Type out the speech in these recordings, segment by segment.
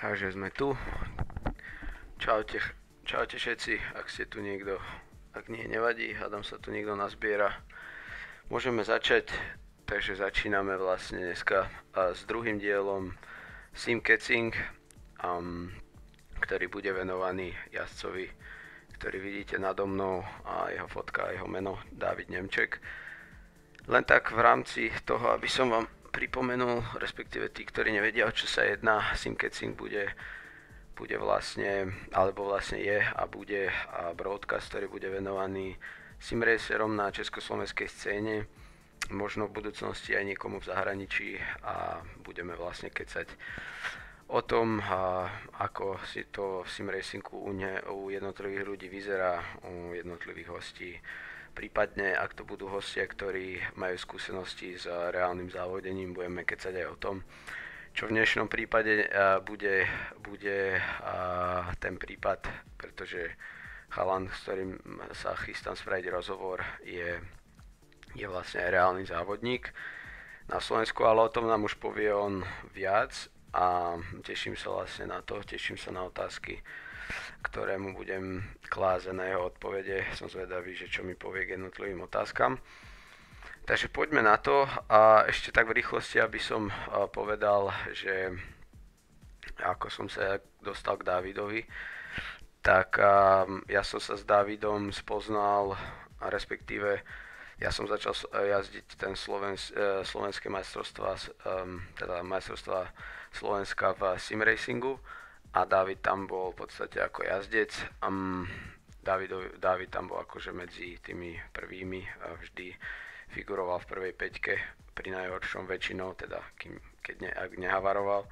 Takže sme tu. Čaute, čaute všetci, ak ste tu niekto, ak nie, nevadí, hádam sa tu niekto nazbiera. Môžeme začať, takže začíname vlastne dneska s druhým dielom Sim Catching, ktorý bude venovaný jazdcovi, ktorý vidíte nado mnou, a jeho fotka a jeho meno Dávid Nemček. Len tak v rámci toho, aby som vám pripomenul, respektíve tí, ktorí nevedia, o čo sa jedná, Sim Catching bude vlastne, alebo vlastne je a bude broadcast, ktorý bude venovaný simracerom na československej scéne, možno v budúcnosti aj niekomu v zahraničí, a budeme vlastne kecať o tom, ako si to v simracingu u jednotlivých ľudí vyzerá, u jednotlivých hostí. Prípadne, ak to budú hostia, ktorí majú skúsenosti s reálnym závodením, budeme kecať aj o tom. Čo v dnešnom prípade bude ten prípad, pretože chalan, s ktorým sa chystám spraviť rozhovor, je vlastne aj reálny závodník na Slovensku, ale o tom nám už povie on viac a teším sa vlastne na to, teším sa na otázky, ktoré mu budem klásť, na jeho odpovede. Som zvedavý, že čo mi povie k jednotlivým otázkam. Takže poďme na to, a ešte tak v rýchlosti, aby som povedal, že ako som sa dostal k Dávidovi, tak ja som sa s Dávidom spoznal, respektíve ja som začal jazdiť ten slovenské majstrovstvá, teda majstrovstvá Slovenska v simracingu, a Dávid tam bol v podstate ako jazdec. Dávid tam bol akože medzi tými prvými, vždy figuroval v prvej peťke, pri najhoršom väčšinou, teda ak nehavaroval.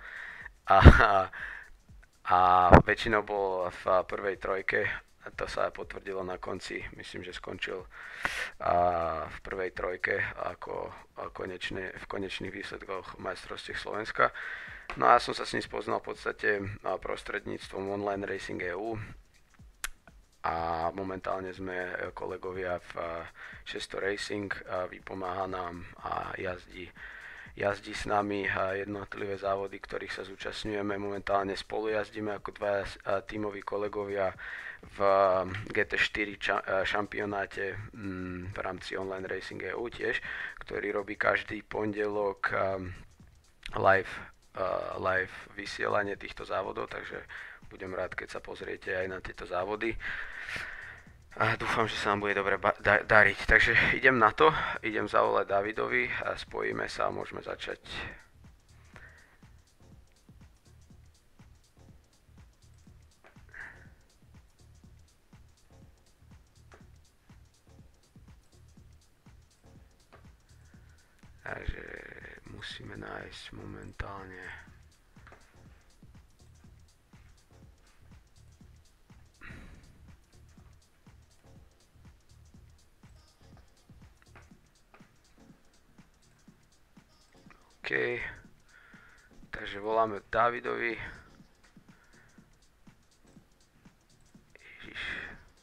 A väčšinou bol v prvej trojke, a to sa potvrdilo na konci, myslím, že skončil v prvej trojke ako v konečných výsledkoch majstrovstiev Slovenska. No a ja som sa s ním spoznal v podstate prostredníctvom Online Racing EU, a momentálne sme kolegovia v 600 Racing, vypomáha nám a jazdí s nami jednotlivé závody, ktorých sa zúčastňujeme. Momentálne spolu jazdíme ako dvaja tímoví kolegovia v GT4 šampionáte v rámci Online Racing EU tiež, ktorý robí každý pondelok live vysielanie týchto závodov, takže budem rád, keď sa pozriete aj na tieto závody. A dúfam, že sa nám bude dobre dariť. Takže idem na to, idem zavolať Dávidovi a spojíme sa a môžeme začať. Takže musíme nájsť momentálne OK. Takže voláme Dávidovi. Ježiš.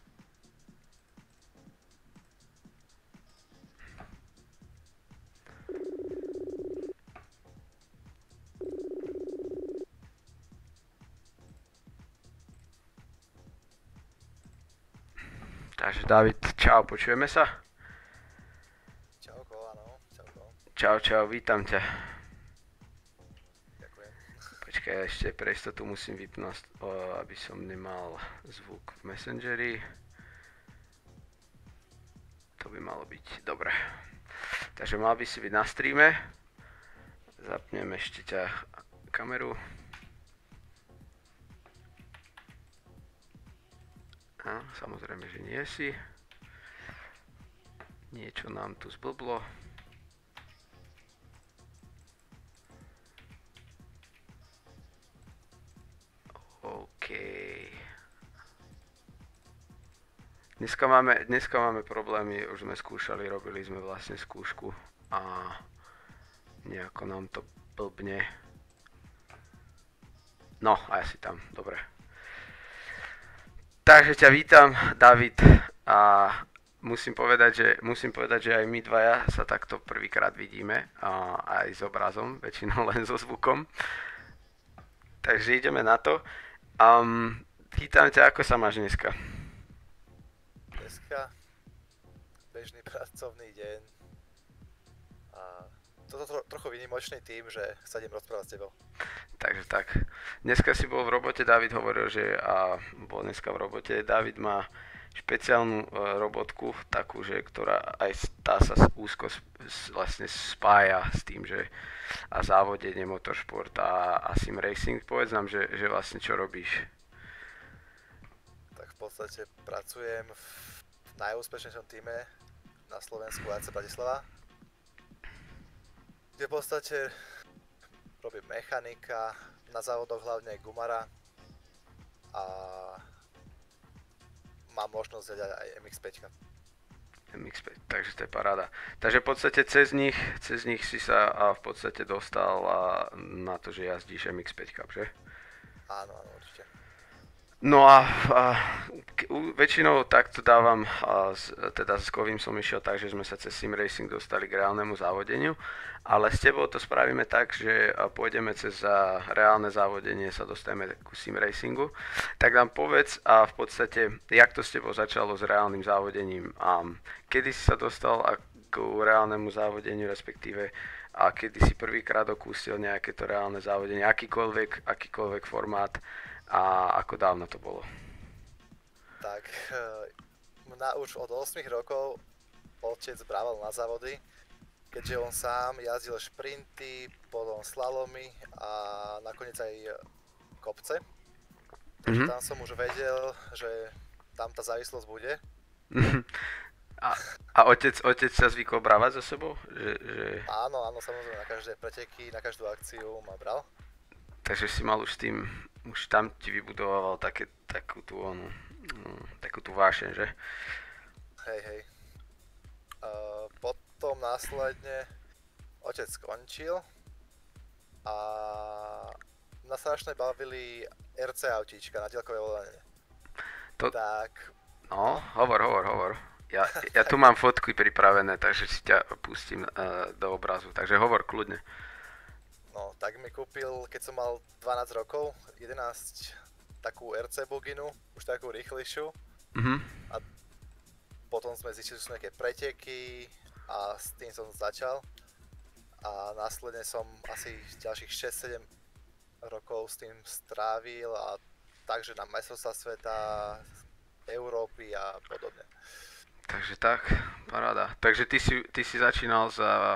Takže Dávid, čau, počujeme sa? Čauko, áno, čauko. Čau, vítam ťa. Ďakujem. Počkaj, ešte pre istotu musím vypnúť, aby som nemal zvuk v Messengeri. To by malo byť dobre. Takže mal by si byť na streame. Zapnem ešte kameru. A samozrejme, že nie si. Niečo nám tu zblblo. OK. Dneska máme problémy, už sme skúšali, robili sme vlastne skúšku a nejako nám to blbne. No, a ja si tam, dobre. Takže ťa vítam, David, a musím povedať, že aj my dvaja sa takto prvýkrát vidíme, aj s obrazom, väčšinou len so zvukom. takže ideme na to. Pýtam ťa, ako sa máš dneska? Dneska bežný pracovný deň a toto trochu výnimočný tým, že sa idem rozprávať s tebou. Takže tak. Dneska si bol v robote, David hovoril, že bol dneska v robote. David má špeciálnu robotku, takú, že ktorá aj tá sa úzko vlastne spája s tým, že a závodenie, motoršport a sim racing. Povedz nám, že vlastne čo robíš. Tak v podstate pracujem v najúspešnejšom týme na Slovensku AC Bratislava, kde v podstate robím mechanika, na závodoch hlavne gumara a mám možnosť jať aj MX-5. MX5, takže to je paráda. Takže v podstate cez nich si sa v podstate dostal na to, že jazdíš MX5, že? Áno, áno, určite. No a väčšinou takto dávam, teda s Kovým som išiel tak, že sme sa cez sim racing dostali k reálnemu závodeniu, ale s tebou to spravíme tak, že pôjdeme cez reálne závodenie, sa dostaneme ku sim racingu. Tak nám povedz v podstate, jak to s tebou začalo s reálnym závodením a kedy si sa dostal k reálnemu závodeniu, respektíve a kedy si prvýkrát okúsil nejaké to reálne závodenie, akýkoľvek formát a ako dávno to bolo? Tak, už od 8 rokov otec brával na závody, keďže on sám jazdil šprinty, potom slalomy a nakoniec aj kopce. Takže Mhm. tam som už vedel, že tam tá závislosť bude. A, a otec sa zvykol brávať za sebou? Áno, áno, samozrejme, na každé preteky, na každú akciu ma bral. Takže si mal už s tým, už tam ti vybudoval takú tú vášeň, že? Hej, hej. Potom následne otec skončil a mňa strašne bavili RC autíčka na diaľkové ovládanie. To, Tak, no, no, hovor. Ja tu mám fotky pripravené, takže si ťa pustím do obrazu. Takže hovor kľudne. no, tak mi kúpil, keď som mal 12 rokov, 11 takú RC buginu, už takú rýchlejšiu. Mhm. A potom sme zistili, že sú nejaké preteky a s tým som začal. A následne som asi ďalších 6-7 rokov s tým strávil a takže na majstrovstvá sveta, Európy a podobne. Takže tak, paráda. Takže ty si začínal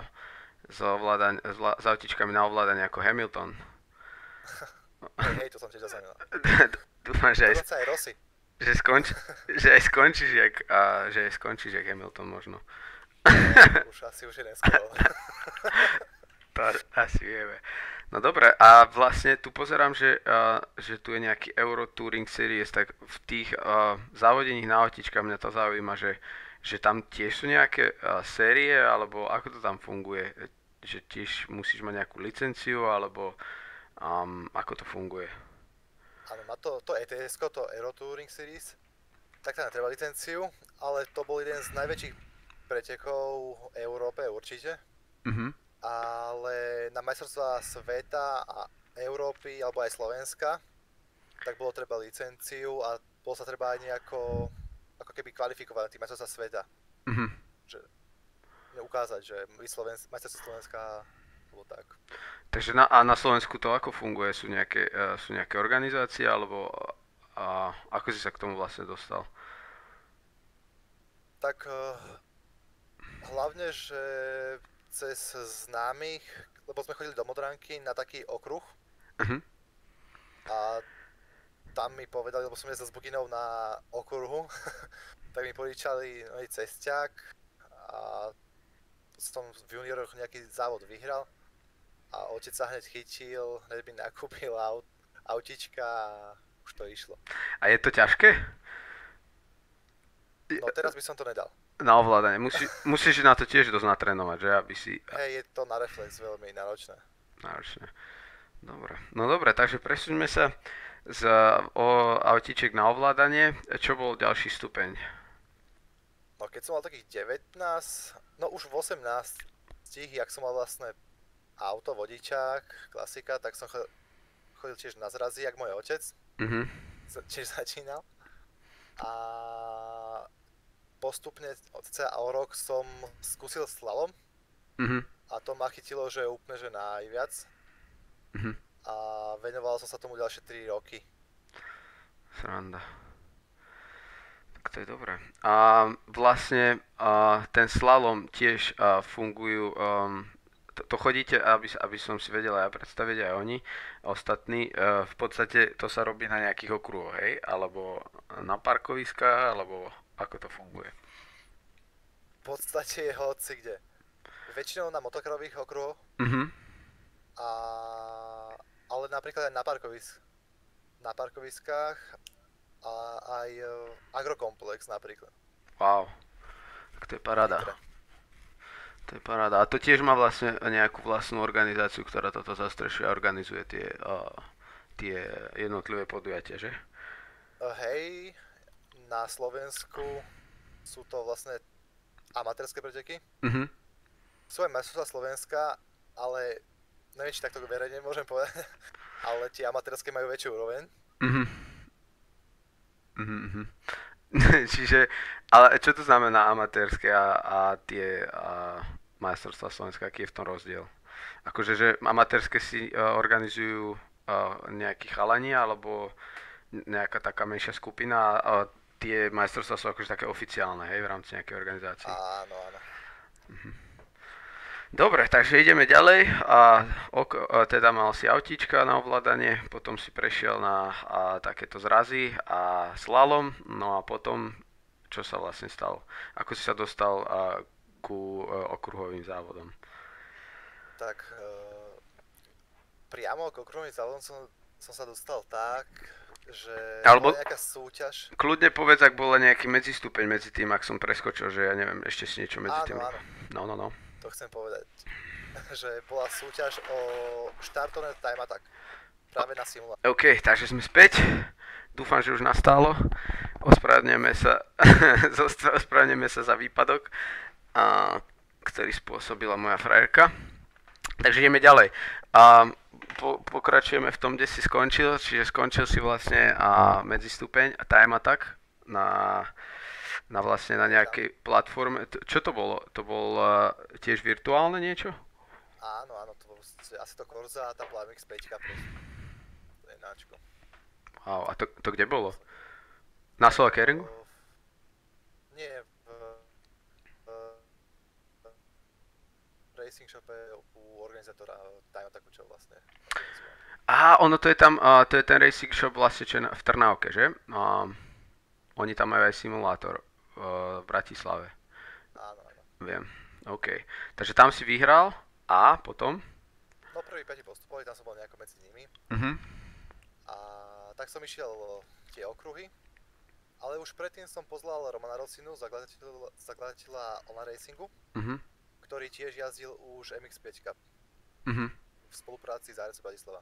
s autičkami na ovládanie ako Hamilton. Hej, hej, to som tiež zaznamenal. Dúfam, že aj, Dokonca aj Rossi. že, skonč, že aj skončíš jak Hamilton možno. Už je neskoro. To asi vieme. No dobre, a vlastne tu pozerám, že tu je nejaký Euro Touring Series, tak v tých závodeních na autičkách mňa to zaujíma, že tam tiež sú nejaké série, alebo ako to tam funguje? Že tiež musíš mať nejakú licenciu, alebo ako to funguje? Áno, má to ETS, to Euro Touring Series, tak tam netreba licenciu, ale to bol jeden z najväčších pretekov v Európe určite. Mhm. Ale na majstrovstvá sveta a Európy alebo aj Slovenska, tak bolo treba licenciu a bolo sa treba aj nejako ako keby kvalifikovať na tým majstrovstvá sveta. Mhm. Že ukázať, že my majstrovstvá Slovenska bolo tak. Takže na Slovensku to ako funguje? Sú nejaké organizácie, alebo ako si sa k tomu vlastne dostal? Tak hlavne, že cez známych, lebo sme chodili do Modranky na taký okruh Mhm. a tam mi povedali, lebo som jezdil s buginou na okruhu, tak mi požičali cesťák a som v junioroch nejaký závod vyhral a otec sa hneď chytil, hneď mi nakúpil autička a už to išlo. A je to ťažké? No teraz by som to nedal. Na ovládanie. Musíš na to tiež dosť natrénovať, že? Aby si... Hej, je to na reflex veľmi náročné. Náročne. Dobre. No dobre, takže presuňme sa o autíček na ovládanie. Čo bol ďalší stupeň? No keď som mal takých 19, no už v 18, jak som mal vlastne auto, vodičák, klasika, tak som chodil tiež na zrazy, jak môj otec, Mhm. tiež začínal. A postupne cca o rok som skúsil slalom Mhm. a to ma chytilo, že úplne že najviac. Mhm. A venoval som sa tomu ďalšie 3 roky. Sranda. Tak to je dobré. A vlastne ten slalom tiež fungujú, to chodíte, aby som si vedel aj predstaviť aj oni, ostatní, v podstate to sa robí na nejakých okruhoch, hej? Alebo na parkoviskách, alebo ako to funguje? V podstate je hoci kde. Väčšinou na motokrových okruhoch, Mhm. a... ale napríklad aj na parkoviskách a aj agrokomplex napríklad. Wow, tak to je paráda. Nitre. To je paráda. A to tiež má vlastne nejakú vlastnú organizáciu, ktorá toto zastrešuje a organizuje tie jednotlivé podujatia, že? Hej, na Slovensku sú to vlastne amatérske preteky. Mhm. Sú aj majstrovstvá Slovenska, ale neviem, či takto verejne môžem povedať, ale tie amatérske majú väčšiu úroveň. Mhm. Mhm. Mhm. Čiže, ale čo to znamená amatérske a tie majstrovstvá Slovenska, aký je v tom rozdiel? Akože, že amatérske si organizujú nejakí chalani, alebo nejaká taká menšia skupina a tie majstrovstvá sú akože také oficiálne, hej, v rámci nejakej organizácie. Áno, áno. Dobre, takže ideme ďalej teda mal si autíčka na ovládanie, potom si prešiel na takéto zrazy a slalom, no a potom čo sa vlastne stalo? Ako si sa dostal ku okruhovým závodom? Tak priamo k okruhovým závodom som sa dostal tak, že Alebo bola nejaká súťaž. kľudne povedz, ak bola nejaký medzistupeň medzi tým, ak som preskočil, že ja neviem, ešte si niečo medzi tým. Áno, áno, No. to chcem povedať. Že bola súťaž o štartovné time attack. Práve na simulácii. OK, takže sme späť. Dúfam, že už nastalo. Ospravedlňujeme sa, ospravedlňujeme sa za výpadok, ktorý spôsobila moja frajerka. Takže ideme ďalej. Pokračujeme v tom, kde si skončil, čiže skončil si vlastne medzistupeň a time attack na vlastne na nejakej platforme. Čo to bolo? To bol tiež virtuálne niečo? Áno, to bolo asi to Korza a tá bola MX-5 proste. To je náčko. Wow, a to kde bolo? Na Solar Caringu? Nie, v Racing Shope u organizátora time attacku, čo vlastne organizoval. Ono to je tam, to je ten Racing Shop vlastne, čo je v Trnávke, že? Oni tam majú aj simulátor v Bratislave. Áno. Viem, OK. Takže tam si vyhral a potom? No prvý 5 postupovali, tam som bol nejako medzi nimi. Mhm. A tak som išiel tie okruhy. Ale už predtým som poznal Romana Rosinu, zakladateľa online racingu, ktorý tiež jazdil už MX-5 Cup v spolupráci s ARC Bratislava.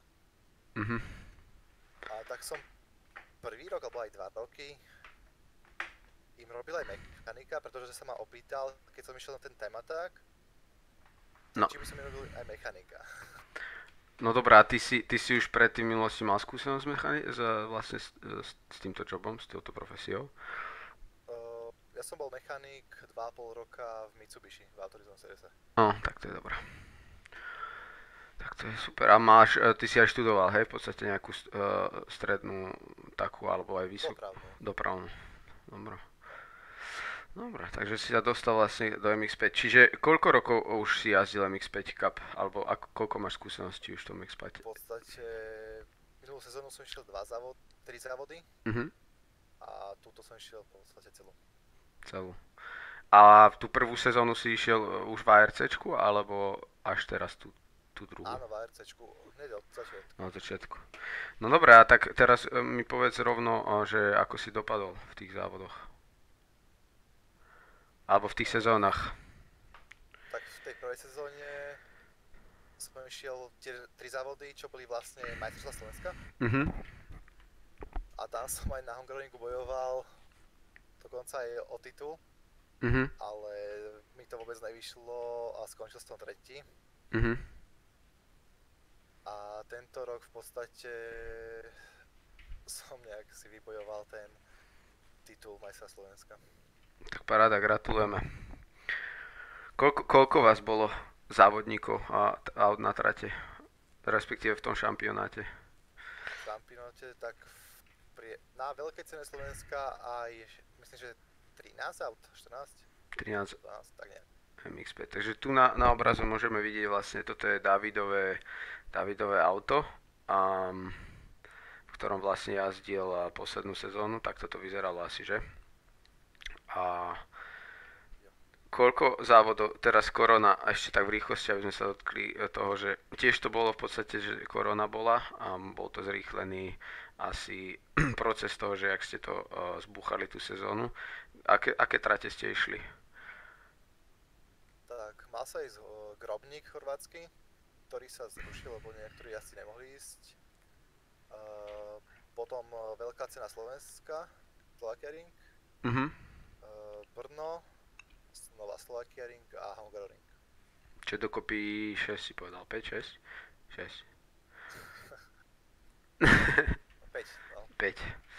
A tak som prvý rok, alebo aj 2 roky im robil aj mechanika, pretože sa ma opýtal, keď som išiel na ten time attack, či by som im robil aj mechanika. No dobrá, ty si už predtým minulosti mal skúsenosť vlastne s týmto jobom, s touto profesiou? Ja som bol mechanik 2,5 roka v Mitsubishi, v autorizovanom servise. Tak to je dobré. Tak to je super. A ty si aj študoval, hej, v podstate nejakú strednú takú, alebo aj vysokú? Dopravnú. Dobre, takže si sa dostal vlastne do MX-5. Čiže koľko rokov už si jazdil MX-5 Cup? Alebo koľko máš skúseností už v tom MX-5? V podstate minulú sezónu som išiel 3 závody. A túto som išiel v podstate celú. A tú prvú sezónu si išiel už v ARCčku, alebo až teraz tú druhú? Áno, v ARCčku, hneď od začiatku. Od začiatku. No dobré, a tak teraz mi povedz rovno, že ako si dopadol v tých závodoch. Alebo v tých sezónach. Tak v tej prvej sezóne som išiel tie 3 závody, čo boli vlastne majstrovstvá Slovenska. A tam som aj na Hungaroringu bojoval dokonca aj o titul, ale mi to vôbec nevyšlo a skončil som tretí. A tento rok v podstate som nejak si vybojoval ten titul majstra Slovenska. Tak paráda, gratulujeme. Koľko vás bolo závodníkov a na trate, respektíve v tom šampionáte? V šampionáte tak na veľkej cene Slovenska aj myslím, že 13 aut, 14? 13 12, tak nie. MX-5. Takže tu na obrazu môžeme vidieť vlastne, toto je Davidové auto, v ktorom vlastne jazdil poslednú sezónu, tak toto vyzeralo asi, že? A koľko závodov, teraz korona, a ešte tak v rýchlosti, aby sme sa dotkli toho, že tiež to bolo v podstate, že korona bola a bol to zrýchlený asi proces toho, že ak ste to zbúchali tú sezónu. Aké trate ste išli? Tak mal sa ísť Grobník chorvátsky, ktorý sa zrušil, lebo niektorí asi nemohli ísť. Potom veľká cena Slovenska, Slovakia Ring, Brno, Nová Slovakia Ring a Hungaroring. Čo dokopy 6 si povedal, 5, 6? 6. 5, no. 5.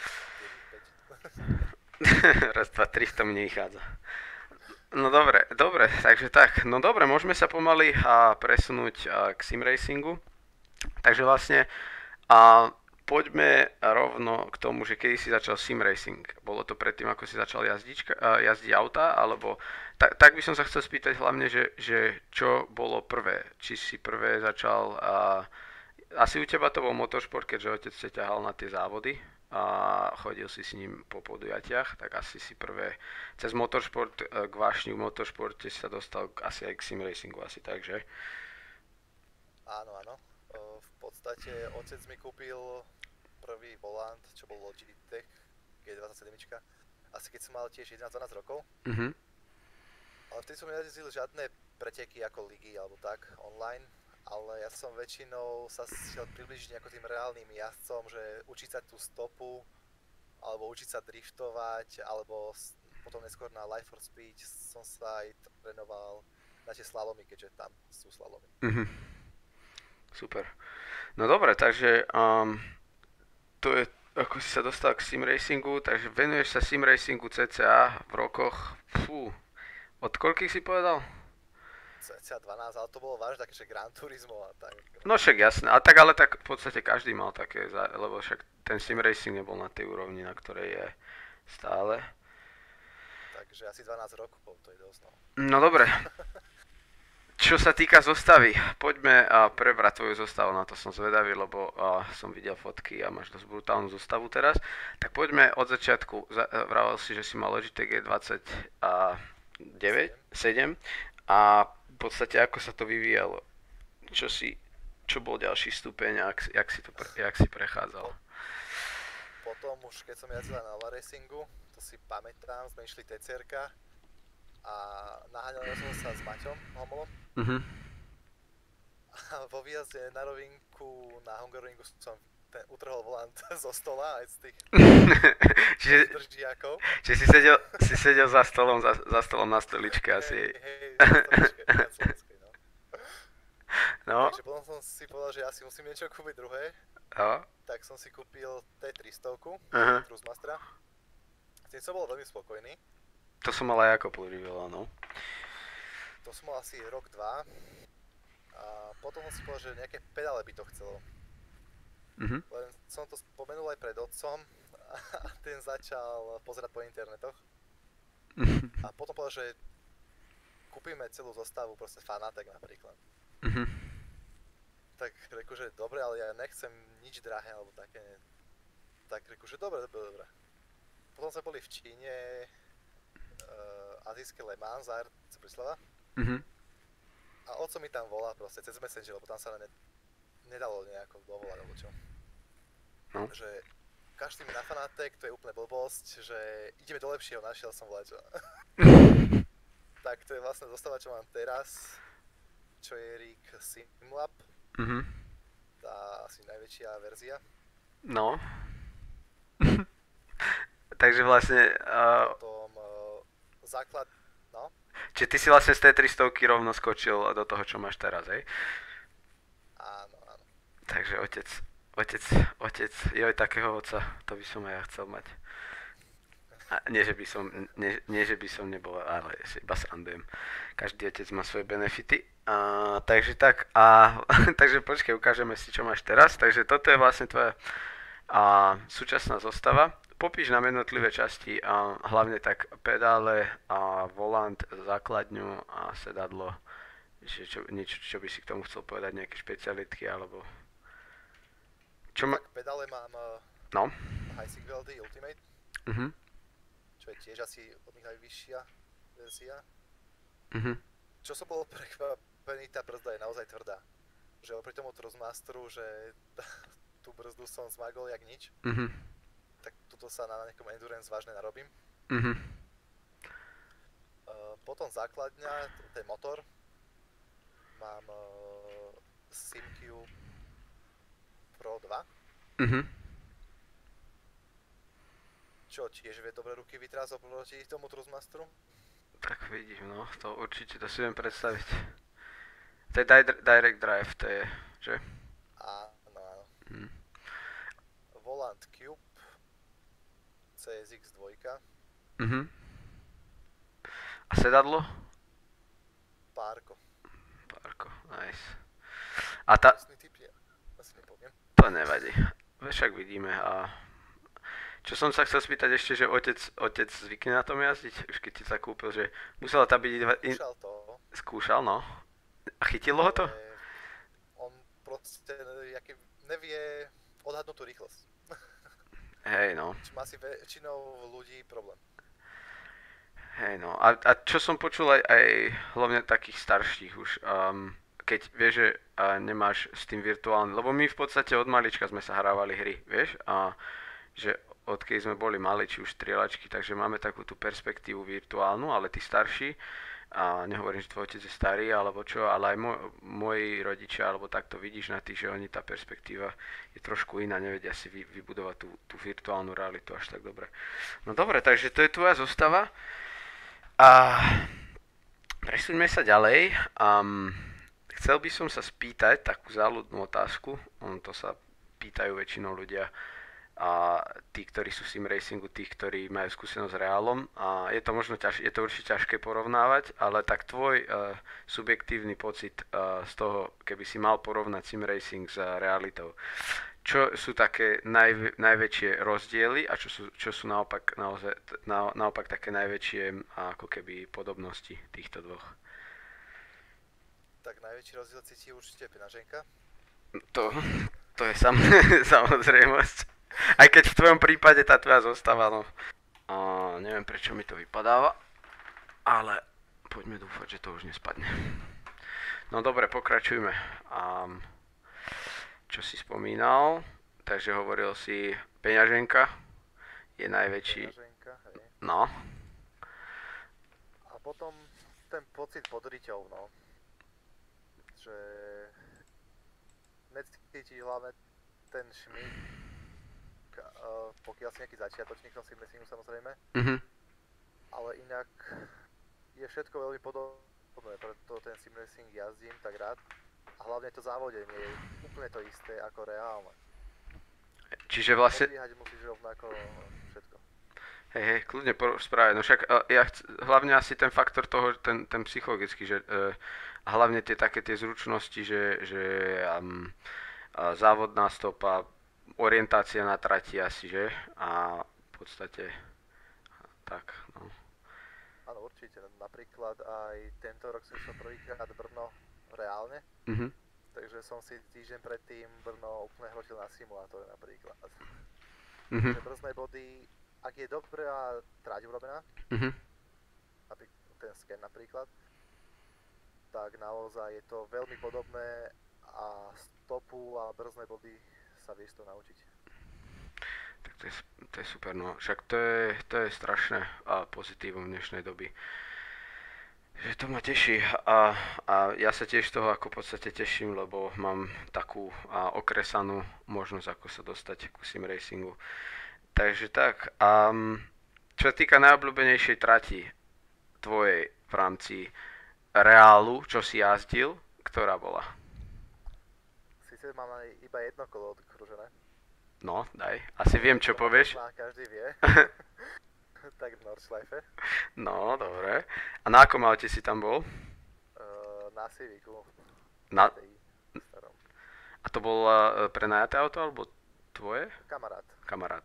5. Raz, dva, tri, to mi nevychádza. No dobre, takže tak, no dobre, môžeme sa pomaly presunúť k simracingu. Takže vlastne poďme rovno k tomu, že kedy si začal simracing. Bolo to predtým, ako si začal jazdiť auta, alebo tak by som sa chcel spýtať hlavne, že čo bolo prvé? Či si prvé začal, asi u teba to bol motoršport, keďže otec ťa ťahal na tie závody a chodil si s ním po podujatiach, tak asi si prvé cez motoršport k vášni v motoršporte si sa dostal asi aj k simracingu, asi tak, že? Áno. V podstate otec mi kúpil prvý volant, čo bol Logitech G27, asi keď som mal tiež 11-12 rokov. Ale vtedy som nejazdil žiadne preteky ako ligy alebo tak online, ale ja som väčšinou sa chcel približiť ako tým reálnym jazdcom, že učiť sa tú stopu, alebo učiť sa driftovať, alebo potom neskôr na Life for Speed som sa aj trénoval na tie slalomy, keďže tam sú slalomy. Super. No dobre, takže to je, ako si sa dostal k simracingu, takže venuješ sa simracingu cca v rokoch, od koľkých si povedal? Cca 12, ale to bolo vážne také, že Gran Turismo a tak. No však jasné, ale tak v podstate každý mal také, lebo však ten simracing nebol na tej úrovni, na ktorej je stále. Takže asi 12 rokov, to je dosť, no. No dobre. Čo sa týka zostavy, poďme prebrať tvoju zostavu, na to som zvedavý, lebo som videl fotky a máš dosť brutálnu zostavu teraz. Tak poďme od začiatku, vravel si, že si mal Logitech G29, 7 a v podstate ako sa to vyvíjalo, čo bol ďalší stupeň a jak si prechádzal. Potom už keď som jazdil na Nova Racingu, to si pamätám, sme išli TCR-ka a naháňal som sa s Maťom Homolom. A vo výjazde na rovinku na Hungaroringu som utrhol volant zo stola aj z tých držiakov. Čiže si sedel za stolom na stoličke asi. Hej, na stoličke, na Slovenskej, no. No. Takže potom som si povedal, že ja si musím niečo kúpiť druhé. Tak som si kúpil T300, Cruisemastera. S tým som bol veľmi spokojný. To som mal aj ako používal, no. To som mal asi rok, 2. A potom som si povedal, že nejaké pedále by to chcelo. Len som to spomenul aj pred otcom a ten začal pozerať po internetoch. A potom povedal, že kúpime celú zostavu, proste Fanatec napríklad. Tak reku, že dobre, ale ja nechcem nič drahé alebo také. Tak reku, že dobre. Potom sme boli v Číne, azijské Le Mans, ARC Bratislava. A oco mi tam volá proste cez Messenger, lebo tam sa nedalo nejako dovolať alebo čo. No. Že každý mi na Fanatec, to je úplne blbosť, že ideme do lepšieho, našiel som vlačo. Tak to je vlastne zostava, čo mám teraz, čo je Rig Simlab. Tá asi najväčšia verzia. No. Takže vlastne... Potom základ, no. Čiže ty si vlastne z T300 rovno skočil do toho, čo máš teraz, hej? Áno. Takže otec, otec, joj, takého otca, to by som aj ja chcel mať. A nie, že by som nebol, ale si iba srandujem. Každý otec má svoje benefity. Takže tak, takže počkaj, ukážeme si, čo máš teraz. Takže toto je vlastne tvoja súčasná zostava. Popíš nám jednotlivé časti, hlavne tak pedále, volant, základňu a sedadlo. Niečo, čo by si k tomu chcel povedať, nejaké špecialitky, alebo... Čo ma... Tak pedále mám No. Heising Weldy Ultimate, Mhm. čo je tiež asi od nich najvyššia verzia. Mhm. Čo som bol prekvapený, tá brzda je naozaj tvrdá. Že opri tomu Trustmasteru, že tú brzdu som zmagol jak nič, Mhm. tak tuto sa na nejakom endurance vážne narobím. Mhm. Potom základňa, to je motor. Mám SimQ Pro 2, Mhm. čo tiež vie dobre ruky vytrásť oproti tomu Trustmasteru. Tak vidím, no, to určite, to si viem predstaviť. To je direct drive, to je, že? Áno, áno. Mhm. Volant Cube CSX 2, Mhm. A sedadlo? Párko. Párko, nice. A tá, Presný typ je, asi nepoviem. to nevadí. Však vidíme. A čo som sa chcel spýtať ešte, že otec zvykne na tom jazdiť? Už keď si sa kúpil, že musela tam byť... Skúšal to, Skúšal, no. A chytilo ho to? ale on proste nevie odhadnúť tú rýchlosť. Hej, no. Čo má si väčšinou ľudí problém. Hej, no. A čo som počul aj hlavne takých starších už, keď vieš, že nemáš s tým virtuálnym, lebo my v podstate od malička sme sa hrávali hry, vieš, a že odkedy sme boli mali, či už strieľačky, takže máme takú tú perspektívu virtuálnu, ale tí starší, a nehovorím, že tvoj otec je starý alebo čo, ale aj moji rodičia, alebo takto vidíš na tých, že oni tá perspektíva je trošku iná, nevedia si vybudovať tú virtuálnu realitu až tak dobre. No dobre, takže to je tvoja zostava. A presúďme sa ďalej. Chcel by som sa spýtať takú záľudnú otázku, to sa pýtajú väčšinou ľudia, a tí, ktorí sú v sim racingu, tí, ktorí majú skúsenosť s reálom. A je to možno je to určite ťažké porovnávať, ale tak tvoj subjektívny pocit z toho, keby si mal porovnať sim racing s realitou. Čo sú také najväčšie rozdiely a čo sú naopak také najväčšie ako keby podobnosti týchto dvoch? Tak najväčší rozdiel cíti určite peňaženka. To je samozrejmosť. Aj keď v tvojom prípade tá tvoja zostava, no. Neviem, prečo mi to vypadáva, ale poďme dúfať, že to už nespadne. No dobre, pokračujme. Čo si spomínal? Takže hovoril si, peňaženka je najväčší. Peňaženka, hej. No. A potom ten pocit pod riťou, no. Že necítiš hlavne ten šmík, pokiaľ si nejaký začiatočník v simracingu samozrejme, Mhm. ale inak je všetko veľmi podobné, preto ten simracing jazdím tak rád a hlavne to závodenie je úplne to isté ako reálne. Čiže vlastne... Odvíhať musíš rovnako všetko. Hej, kľudne správne. No však hlavne asi ten faktor toho, ten psychologický, že hlavne tie zručnosti, že závodná stopa, orientácia na trati asi, že? A v podstate tak, no. Áno, určite. Napríklad aj tento rok som išiel prvýkrát Brno reálne, Mhm. takže som si týždeň predtým Brno úplne hrotil na simulátore napríklad. Mhm. Že brzdné body, ak je dobrá trať urobená, Mhm. ten sken napríklad, tak naozaj je to veľmi podobné a stopu a brzdné body sa vieš to naučiť. Tak to je super, no. Však to je strašné pozitívum dnešnej doby. Že to ma teší a ja sa tiež z toho ako v podstate teším, lebo mám takú okresanú možnosť, ako sa dostať ku sim racingu. Takže tak, čo sa týka najobľúbenejšej trati tvojej v rámci reálu, čo si jazdil, ktorá bola? Si respektíve mám iba jedno kolo odkružené. No, daj. Asi viem, čo povieš. Každý vie. Tak v Nordschleife. No, dobre. A na akom aute si tam bol? Na Civicu. Na... Tej starom. A to bolo prenajaté auto, alebo tvoje? Kamarát. Kamarát.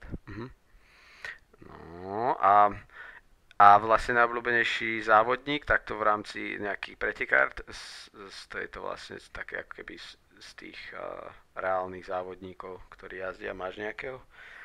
No a vlastne najobľúbenejší závodník, takto v rámci nejakých pretekár, z tejto vlastne také ako keby z tých reálnych závodníkov, ktorí jazdia, máš nejakého?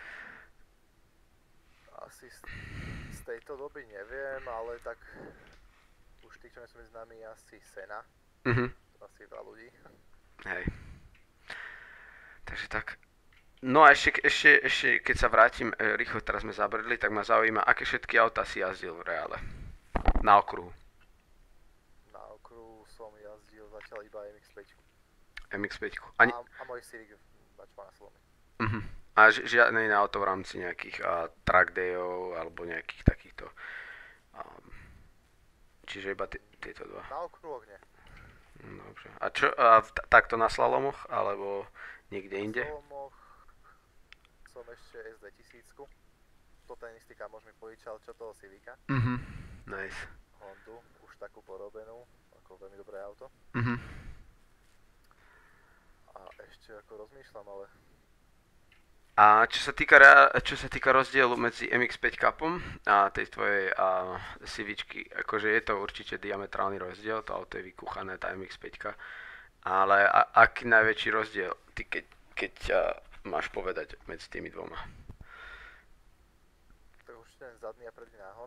Asi z tejto doby neviem, ale tak už tých, čo nie sú medzi nami, asi Sena. Asi veľa ľudí. Hej. Takže tak. No a ešte keď sa vrátim rýchlo, teraz sme zabrdli, tak ma zaujíma, aké všetky autá si jazdil v reále? Na okruhu. Na okruhu som jazdil zatiaľ iba MX-5. MX-5. A môj Civic Bačma na Slome. A žiadne iné auto v rámci nejakých track dayov alebo nejakých takýchto. Čiže iba tieto dva. Na okruhoch nie. Dobre. A čo, takto na slalomoch alebo niekde inde? Na slalomoch som ešte S2000. To ten istý kamoš mi požičal, čo toho Civica. Nice. Hondu, už takú porobenú, ako veľmi dobré auto. A ešte ako rozmýšľam, ale... A čo sa týka rozdielu medzi MX-5 Cupom a tej tvojej Civičky, akože je to určite diametrálny rozdiel, to auto je vykúchané, tá MX-5, ale aký najväčší rozdiel, ty keď máš povedať medzi tými dvoma? Tak určite ten zadný a predný náhon.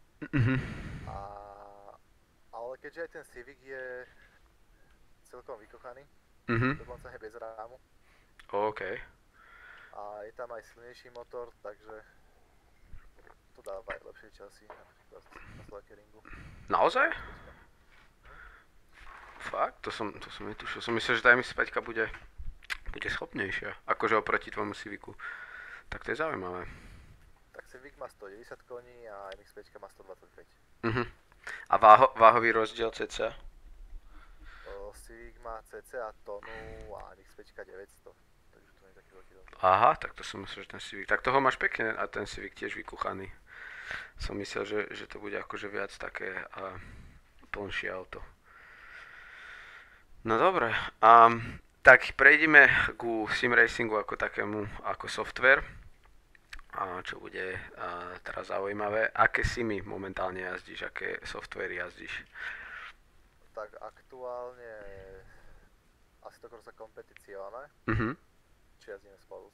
Ale keďže aj ten Civic je celkom vykochaný, dokonca aj bez rámu. OK. A je tam aj silnejší motor, takže to dáva aj lepšie časy, napríklad na Slackeringu. Naozaj? Fakt? To som netušil. Som myslel, že tá MX-5 bude schopnejšia, akože oproti tvojmu Civicu. Tak to je zaujímavé. Tak Civic má 190 koní a MX-5 má 125. A váhový rozdiel cca? Civic má cca tonu a MX-5 900. Aha, tak to som myslel, že ten Civic. Tak toho máš pekne a ten Civic tiež vykuchaný. Som myslel, že to bude akože viac také plnšie auto. No dobre. Tak prejdeme ku sim racingu ako takému, ako software. Čo bude teraz zaujímavé. Aké simy momentálne jazdíš? Aké softwary jazdíš? Tak aktuálne asi to Corsa Competizione. Či jazdíme spolu.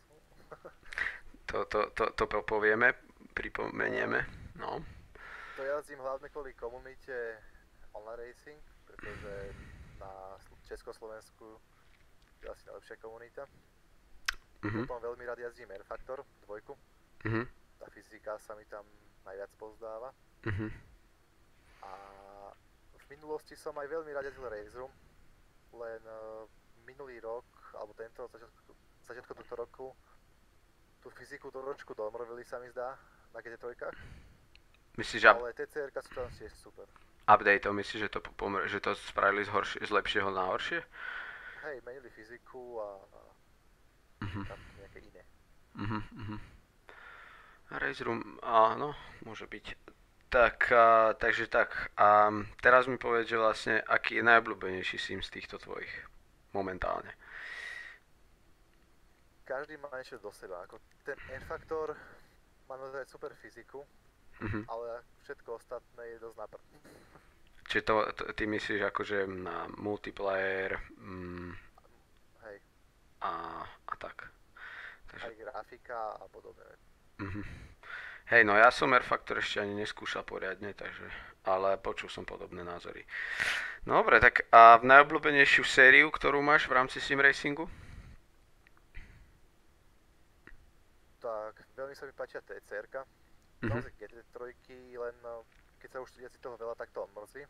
To povieme, pripomenieme. No. To jazdím hlavne kvôli komunite Online Racing, pretože na Československu je asi najlepšia komunita. Potom veľmi rád jazdím R Factor 2. Tá fyzika sa mi tam najviac pozdáva. A v minulosti som aj veľmi rád jazdil Race Room, len minulý rok, alebo tento začiatku tohto roku, tú fyziku trošku domrvili sa mi zdá na GT3. Myslíš, ale TCR-ka sú tam tiež super. Updateov, myslíš, že to spravili z lepšieho na horšie? Hej, menili fyziku a tam nejaké iné. Race Room, áno, môže byť. Takže tak. A teraz mi povedz, že vlastne aký je najobľúbenejší sim z týchto tvojich momentálne. Každý má niečo do seba. Ako ten N-Factor má naozaj super fyziku, ale všetko ostatné je dosť na prd. Čiže ty myslíš akože na multiplayer Hej. A tak. Takže... Aj grafika a podobne. Hej, no ja som R-Factor ešte ani neskúšal poriadne, ale počul som podobné názory. No dobre, tak a v najobľúbenejšiu sériu, ktorú máš v rámci sim racingu? Tak, veľmi sa mi páčia TCR-ka. Naozaj GT3, len keď sa už jazdí toho veľa, tak to mrzí.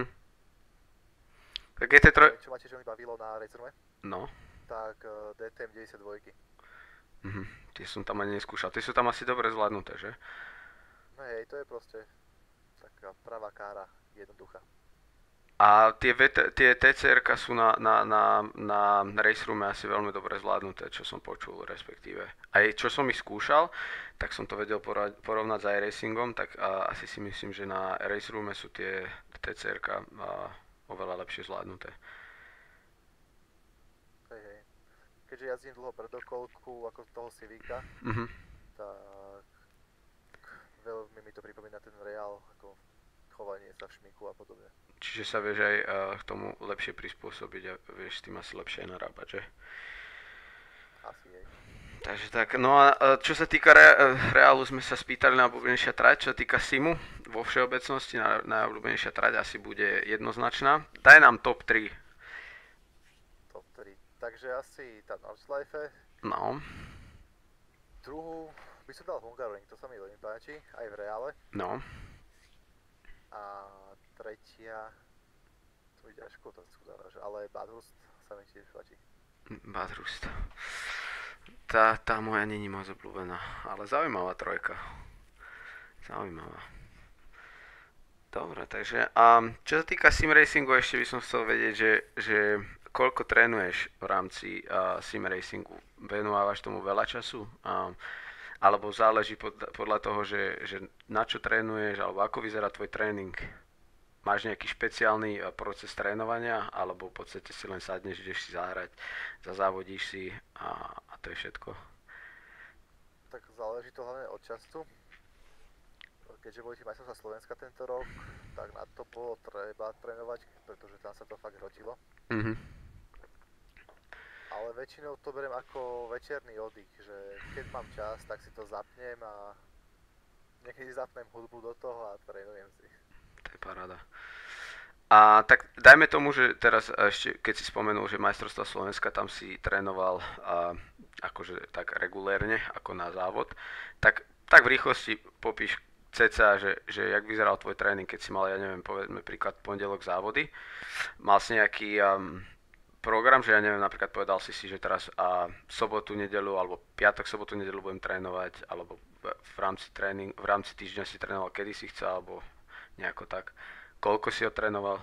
GT3... Čo ma tiež veľmi bavilo na Racerme? No. Tak DTM 92. Tie som tam ani neskúšal. Tie sú tam asi dobre zvládnuté, že? No hej, to je proste taká pravá kára, jednoduchá. A tie TCR-ka sú na race roome asi veľmi dobre zvládnuté, čo som počul, respektíve. Aj čo som ich skúšal, tak som to vedel porovnať s iRacingom, tak asi si myslím, že na race roome sú tie TCR-ka oveľa lepšie zvládnuté. Hej, hej. Keďže jazdím dlho predokolku ako toho Civica, Mhm. tak veľmi mi to pripomína ten Real, ako chovanie sa v šmiku a podobne. Čiže sa vieš aj k tomu lepšie prispôsobiť a vieš s tým asi lepšie aj narábať, že? Asi, hej. Takže tak, no a čo sa týka Reálu, sme sa spýtali na obľúbenejšia trať, čo sa týka Simu, vo všeobecnosti najobľúbenejšia trať asi bude jednoznačná. Daj nám top 3. Top 3. Takže asi tá Nordschleife. No, Druhú by som dal Hungaroring, to sa mi veľmi páči, aj v Reále. no, A tretia, to ide ťažko to skudávaš, ale Bathurst sa mi tiež páči. Bathurst. Tá moja není moc obľúbená, ale zaujímavá trojka. Zaujímavá. Dobre, takže čo sa týka sim racingu, ešte by som chcel vedieť, že koľko trénuješ v rámci sim racingu? Venovávaš tomu veľa času? Alebo záleží podľa toho, že na čo trénuješ, alebo ako vyzerá tvoj tréning? Máš nejaký špeciálny proces trénovania, alebo v podstate si len sadneš, ideš si zahrať, zazávodíš si a to je všetko? Tak záleží to hlavne od času. Keďže boli majstrovstvá Slovenska tento rok, tak na to bolo treba trénovať, pretože tam sa to fakt hrotilo. Mhm. Ale väčšinou to beriem ako večerný oddych, že keď mám čas, tak si to zapnem a niekedy zapnem hudbu do toho a trénujem si. To je paráda. A tak dajme tomu, že teraz ešte, keď si spomenul, že majstrovstvá Slovenska, tam si trénoval akože tak regulérne, ako na závod, tak v rýchlosti popíš cca, že jak vyzeral tvoj tréning, keď si mal, ja neviem, povedzme príklad pondelok závody. Mal si nejaký program, že ja neviem, napríklad povedal si, že teraz sobotu, nedeľu, alebo piatok, sobotu, nedeľu budem trénovať, alebo v rámci týždňa si trénoval, kedy si chcel, alebo nejako tak. Koľko si ho trénoval?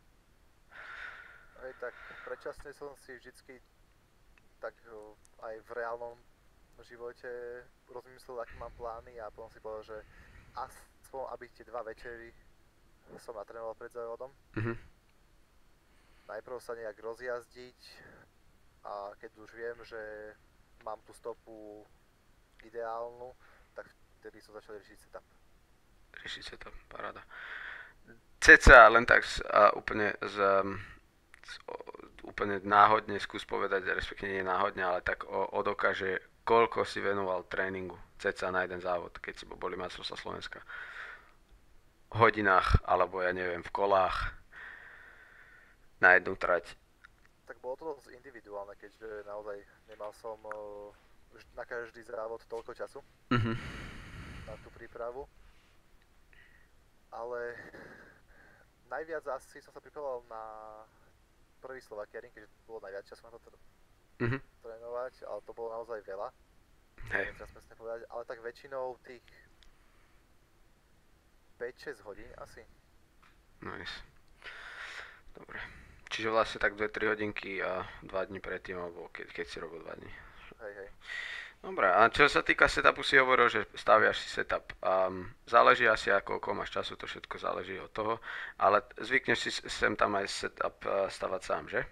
Aj tak predčasne som si vždycky tak aj v reálnom živote rozmyslel, aké mám plány a potom si povedal, že aspoň aby tie 2 večery som natrénoval pred závodom. Mhm. Najprv sa nejak rozjazdiť a keď už viem, že mám tú stopu ideálnu, tak vtedy som začal riešiť setup. Riešiť sa to, paráda. Ceca len tak úplne náhodne skús povedať, respektíve nie náhodne, ale tak od oka, že koľko si venoval tréningu ceca na jeden závod, keď si boli majstrovstvá Slovenska. V hodinách, alebo ja neviem, v kolách na jednu trať. Tak bolo to dosť individuálne, keďže naozaj nemal som na každý závod toľko času Mhm. na tú prípravu. Ale najviac asi som sa pripravoval na prvý Slovakia Ring, keďže bolo najviac času na to Mhm. trénovať, ale to bolo naozaj veľa. Hej. Neviem teraz presne povedať, ale tak väčšinou tých 5-6 hodín asi. Nice. Dobre. Čiže vlastne tak 2-3 hodinky a 2 dní predtým, alebo keď si robil 2 dní. Hej, hej. Dobre, a čo sa týka setupu, si hovoril, že staviaš si setup. Záleží asi, ako koľko máš času, to všetko záleží od toho, ale zvykneš si sem tam aj setup stavať sám, že?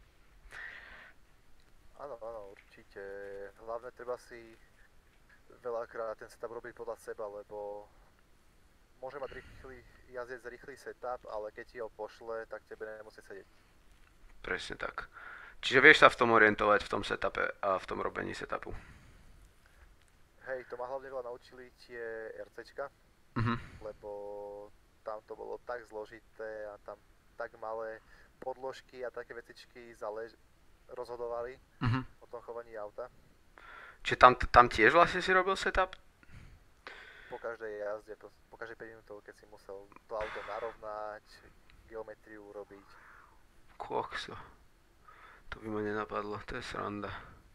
Áno, áno, určite. Hlavne treba si veľakrát ten setup robiť podľa seba, lebo môže mať jazdec rýchly setup, ale keď ti ho pošle, tak tebe nemusí sedieť. Presne tak. Čiže vieš sa v tom orientovať, v tom setupe a v tom robení setupu. Hej, to ma hlavne veľa naučili tie RCčka, Mhm. lebo tam to bolo tak zložité a tam tak malé podložky a také vecičky rozhodovali Mhm. o tom chovaní auta. Čiže tam tiež vlastne si robil setup? Po každej jazde, po každej 5 minútov, keď si musel to auto narovnať, geometriu robiť. Kokso. To by ma nenapadlo, to je sranda.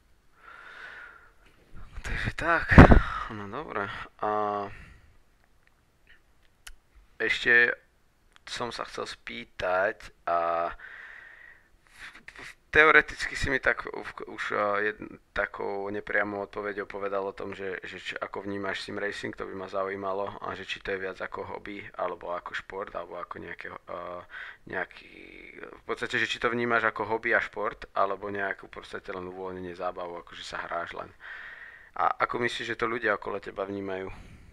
Takže tak, no dobre. A ešte som sa chcel spýtať a teoreticky si mi tak už takou nepriamou odpoveďou povedal o tom, že ako vnímaš sim racing, to by ma zaujímalo a že či to je viac ako hobby, alebo ako šport, alebo ako nejaký, v podstate, že či to vnímaš ako hobby a šport, alebo nejakú v podstate len uvoľnenie zábavu, akože sa hráš len. A ako myslíš, že to ľudia okolo teba vnímajú?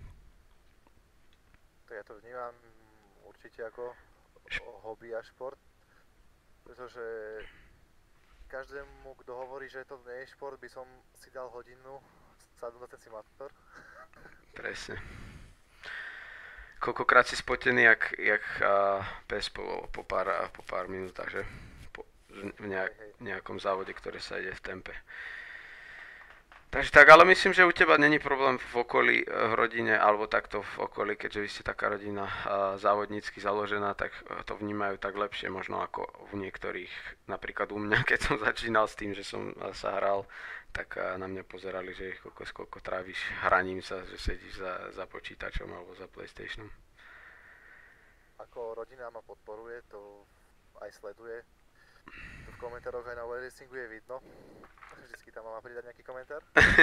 To ja to vnímam určite ako hobby a šport, pretože každému, kto hovorí, že to nie je šport, by som si dal hodinu sadnúť na ten simulátor. Presne. Koľkokrát si spotený, jak pes po pár minútach, že? V nejakom závode, ktoré sa ide v tempe. Takže tak, ale myslím, že u teba není problém v okolí, v rodine, alebo takto v okolí, keďže vy ste taká rodina závodnícky založená, tak to vnímajú tak lepšie možno ako u niektorých, napríklad u mňa, keď som začínal s tým, že som sa hral, tak na mňa pozerali, že koľko tráviš hraním sa, že sedíš za počítačom alebo za PlayStationom. Ako rodina ma podporuje, to aj sleduje. To v komentároch aj na World Racingu je vidno. Vždycky tam mám pridať nejaký komentár.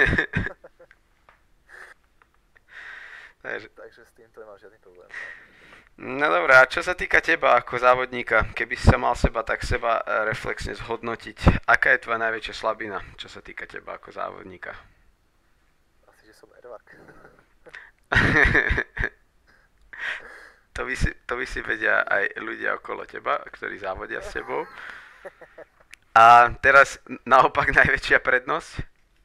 Takže s týmto nemám žiadny problém. No dobré, a čo sa týka teba ako závodníka, keby si sa mal tak seba reflexne zhodnotiť, aká je tvoja najväčšia slabina, čo sa týka teba ako závodníka? Asi, že som ervak. To by si vedia aj ľudia okolo teba, ktorí závodia s tebou. A teraz naopak najväčšia prednosť?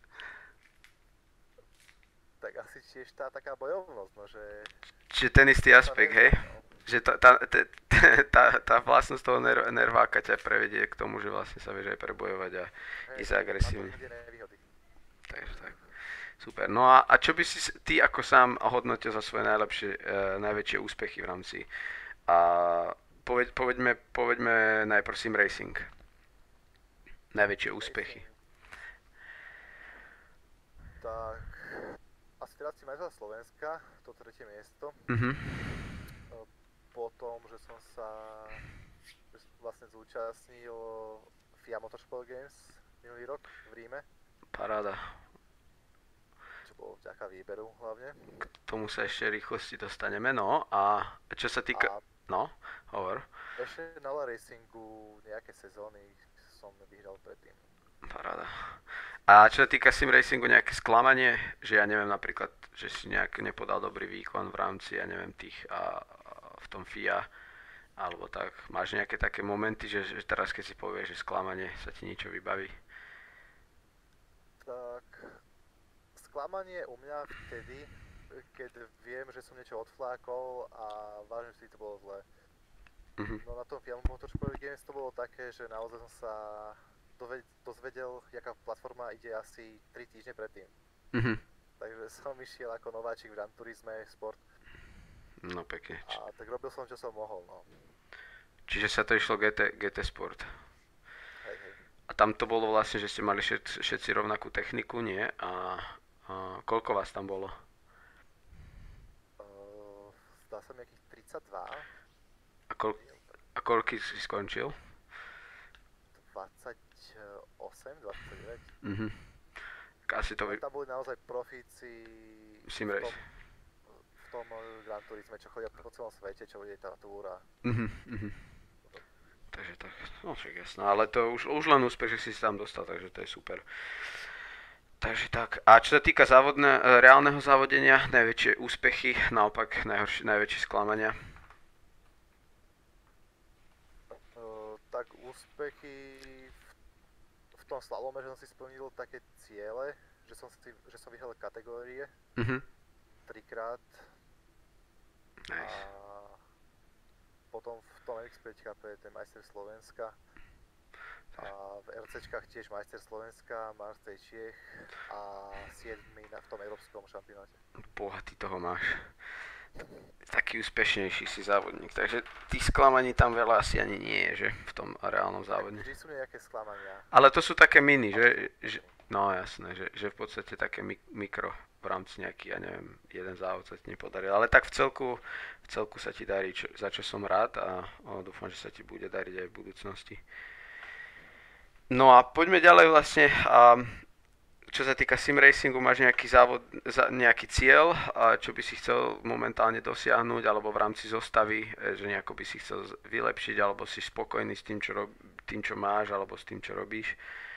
Tak asi tiež tá taká bojovnosť, no že... Čiže ten istý aspekt, hej? Že tá vlastnosť toho nerváka ťa prevedie k tomu, že vlastne sa vieš aj prebojovať a ísť agresívne. Takže tak. Super. No a čo by si ty ako sám hodnotil za svoje najväčšie úspechy v rámci? A povedme najprv sim racing. Najväčšie úspechy. Tak, asi teraz si majstra Slovenska, to tretie miesto. Potom, že som sa vlastne zúčastnil FIA Motorsport Games minulý rok v Ríme. Paráda. Čo bolo vďaka výberu hlavne. K tomu sa ešte rýchlosti dostaneme, no a čo sa týka... No, hovor. Ešte na La Racingu nejaké sezóny som vyhral predtým. Paráda. A čo sa týka sim racingu, nejaké sklamanie, že ja neviem napríklad, že si nejak nepodal dobrý výkon v rámci, ja neviem, tých v tom FIA, alebo tak, máš nejaké také momenty, že teraz keď si povieš, že sklamanie, sa ti niečo vybaví? Tak, sklamanie u mňa vtedy, keď viem, že som niečo odflákol a vážne si to bolo zle. No na tom FIA Motorsport Games to bolo také, že naozaj som sa dozvedel, jaká platforma ide asi 3 týždne predtým. Takže som išiel ako nováčik v Gran Turisme Sport. No pekne. A tak robil som, čo som mohol, no. Čiže sa to išlo GT Sport. Hej. A tam to bolo vlastne, že ste mali všetci rovnakú techniku, nie? A koľko vás tam bolo? Zdá sa mi nejakých 32. A koľký si skončil? 28, 29. Asi to tam boli naozaj profíci v tom Gran Turisme, čo chodia po celom svete, čo bude tá túra. Takže tak, no však jasno, ale to už len úspech, že si sa tam dostal, takže to je super. Takže tak, a čo sa týka reálneho závodenia, najväčšie úspechy, naopak najväčšie sklamania? Tak úspechy v tom slalome, že som si splnil také ciele, že som vyhral kategórie 3-krát. Nice. A potom v tom MX5 ten majster Slovenska. A v RCčkách tiež majster Slovenska, majster Čiech a 7. v tom európskom šampionáte. Boha, ty toho máš. Taký úspešnejší si závodník, takže tých sklamaní tam veľa asi ani nie je, že? V tom reálnom závodní. Vždy sú nejaké sklamania. Ale to sú také miny, že No jasné, že v podstate také mikro v rámci nejaký, ja neviem, jeden závod sa ti nepodaril. Ale tak v celku sa ti darí, za čo som rád a dúfam, že sa ti bude dariť aj v budúcnosti. No a poďme ďalej vlastne. Čo sa týka sim racingu, máš nejaký závod, nejaký cieľ, čo by si chcel momentálne dosiahnuť, alebo v rámci zostavy, že nejako by si chcel vylepšiť, alebo si spokojný s tým, čo máš, alebo s tým, čo robíš?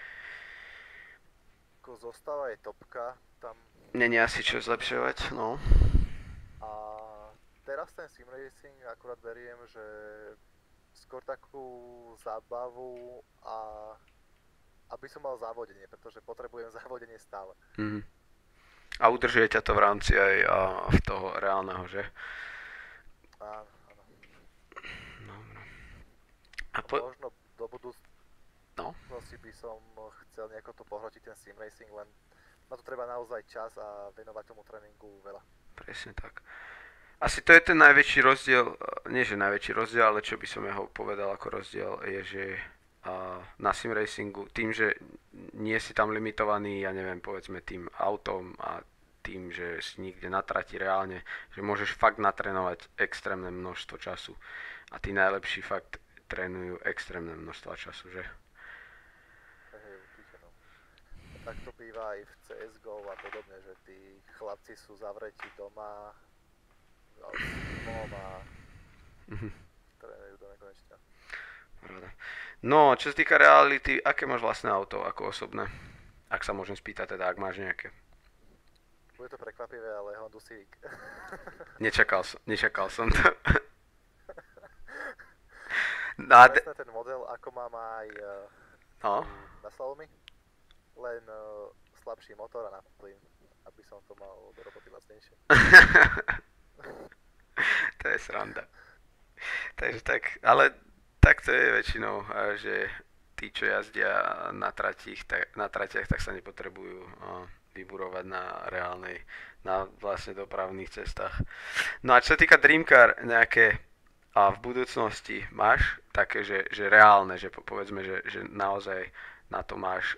Ako zostava je topka, tam Není asi čo zlepšovať, no. a teraz ten sim racing akurát beriem, že skôr takú zábavu a aby som mal závodenie, pretože potrebujem závodenie stále. Mhm. A udržuje ťa to v rámci aj v toho reálneho, že? Áno, áno. Dobre. Možno do No, budúcnosti by som chcel nejako to pohrotiť ten sim racing, len na to treba naozaj čas a venovať tomu tréningu veľa. presne tak. Asi to je ten najväčší rozdiel, nie že najväčší rozdiel, ale čo by som ja ho povedal ako rozdiel, je, že na sim racingu, tým, že nie si tam limitovaný, ja neviem, povedzme tým autom a tým, že si niekde na trati reálne, že môžeš fakt natrénovať extrémne množstvo času. A tí najlepší fakt trénujú extrémne množstvo času, že? Hej, určite no. A tak to býva aj v CSGO a podobne, že tí chlapci sú zavretí doma s týmom a Mhm. trénujú do nekonečna. Rada. No, čo sa týka reality, aké máš vlastné auto ako osobné? Ak sa môžem spýtať teda, ak máš nejaké. Bude to prekvapivé, ale Honda Civic. Nečakal som to. No, a Presne ten model, ako mám aj no. na slalomy, len slabší motor a na plyn, aby som to mal do roboty lacnejšie. To je sranda. Takže tak, ale tak to je väčšinou, že tí, čo jazdia na tratiach, tak sa nepotrebujú vyburovať na vlastne dopravných cestách. No a čo sa týka Dreamcar, nejaké v budúcnosti máš také, že reálne, že povedzme, že naozaj na to máš,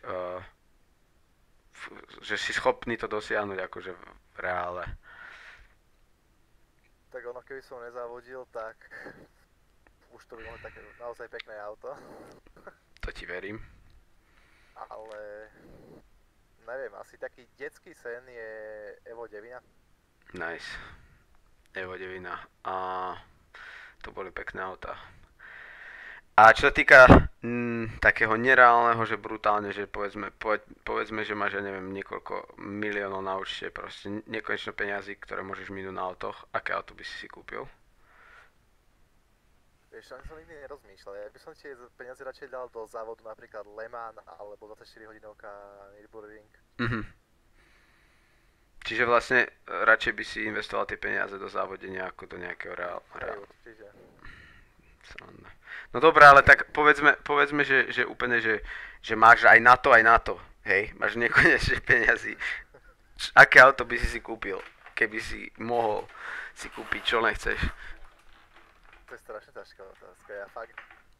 že si schopný to dosiahnuť akože v reále. Tak ono, keby som nezávodil, tak už to by mohlo také naozaj pekné auto. To ti verím. Ale neviem, asi taký detský sen je Evo 9. Nice. Evo 9. A to boli pekné autá. A čo sa týka takého nereálneho, že brutálne, že povedzme, že máš, ja neviem, niekoľko miliónov na účte, proste nekonečno peniazy, ktoré môžeš minúť na autoch, aké auto by si kúpil? Vieš, ani som nikdy nerozmýšľal. Ja by som tie peniaze radšej dal do závodu napríklad Le Mans alebo 24 hodinovka Nürburgring. Mhm. Čiže vlastne radšej by si investoval tie peniaze do závodenia ako do nejakého Hej, určite. Sranda. No dobré, ale tak povedzme že úplne, že máš aj na to, hej, máš nekonečne peniazy. Aké auto by si kúpil, keby si mohol si kúpiť, čo len chceš? To je strašne ťažká otázka, ja fakt...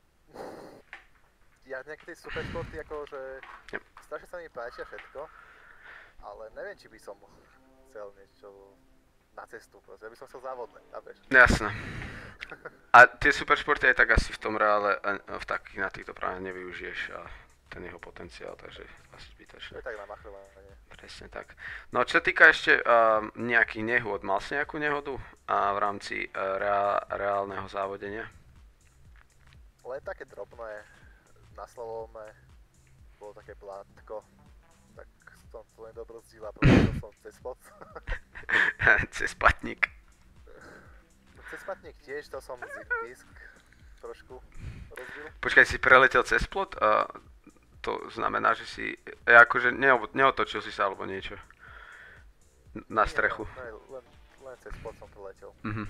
Ja nejaké tie superšporty, akože... Yep. Strašne sa mi páčia všetko, ale neviem, či by som chcel niečo na cestu, proste. Ja by som chcel závodné, chápeš? Jasné. A tie superšporty aj tak asi v tom reále na týchto práve nevyužiješ ten jeho potenciál, takže asi To zbytočné. je tak na machrovanie. Presne tak. No čo sa týka ešte nejakých nehôd, mal si nejakú nehodu v rámci reálneho závodenia? Len také drobné, na slalome bolo také plátko, tak som to nedobrzdil a prešiel som cez plot. Cez patník. Cez patník tiež, to som disk trošku rozbil. Počkaj, si preletel cez plot a to znamená, že si akože neotočil si sa alebo niečo na strechu. Nie, len cez plot som preletel.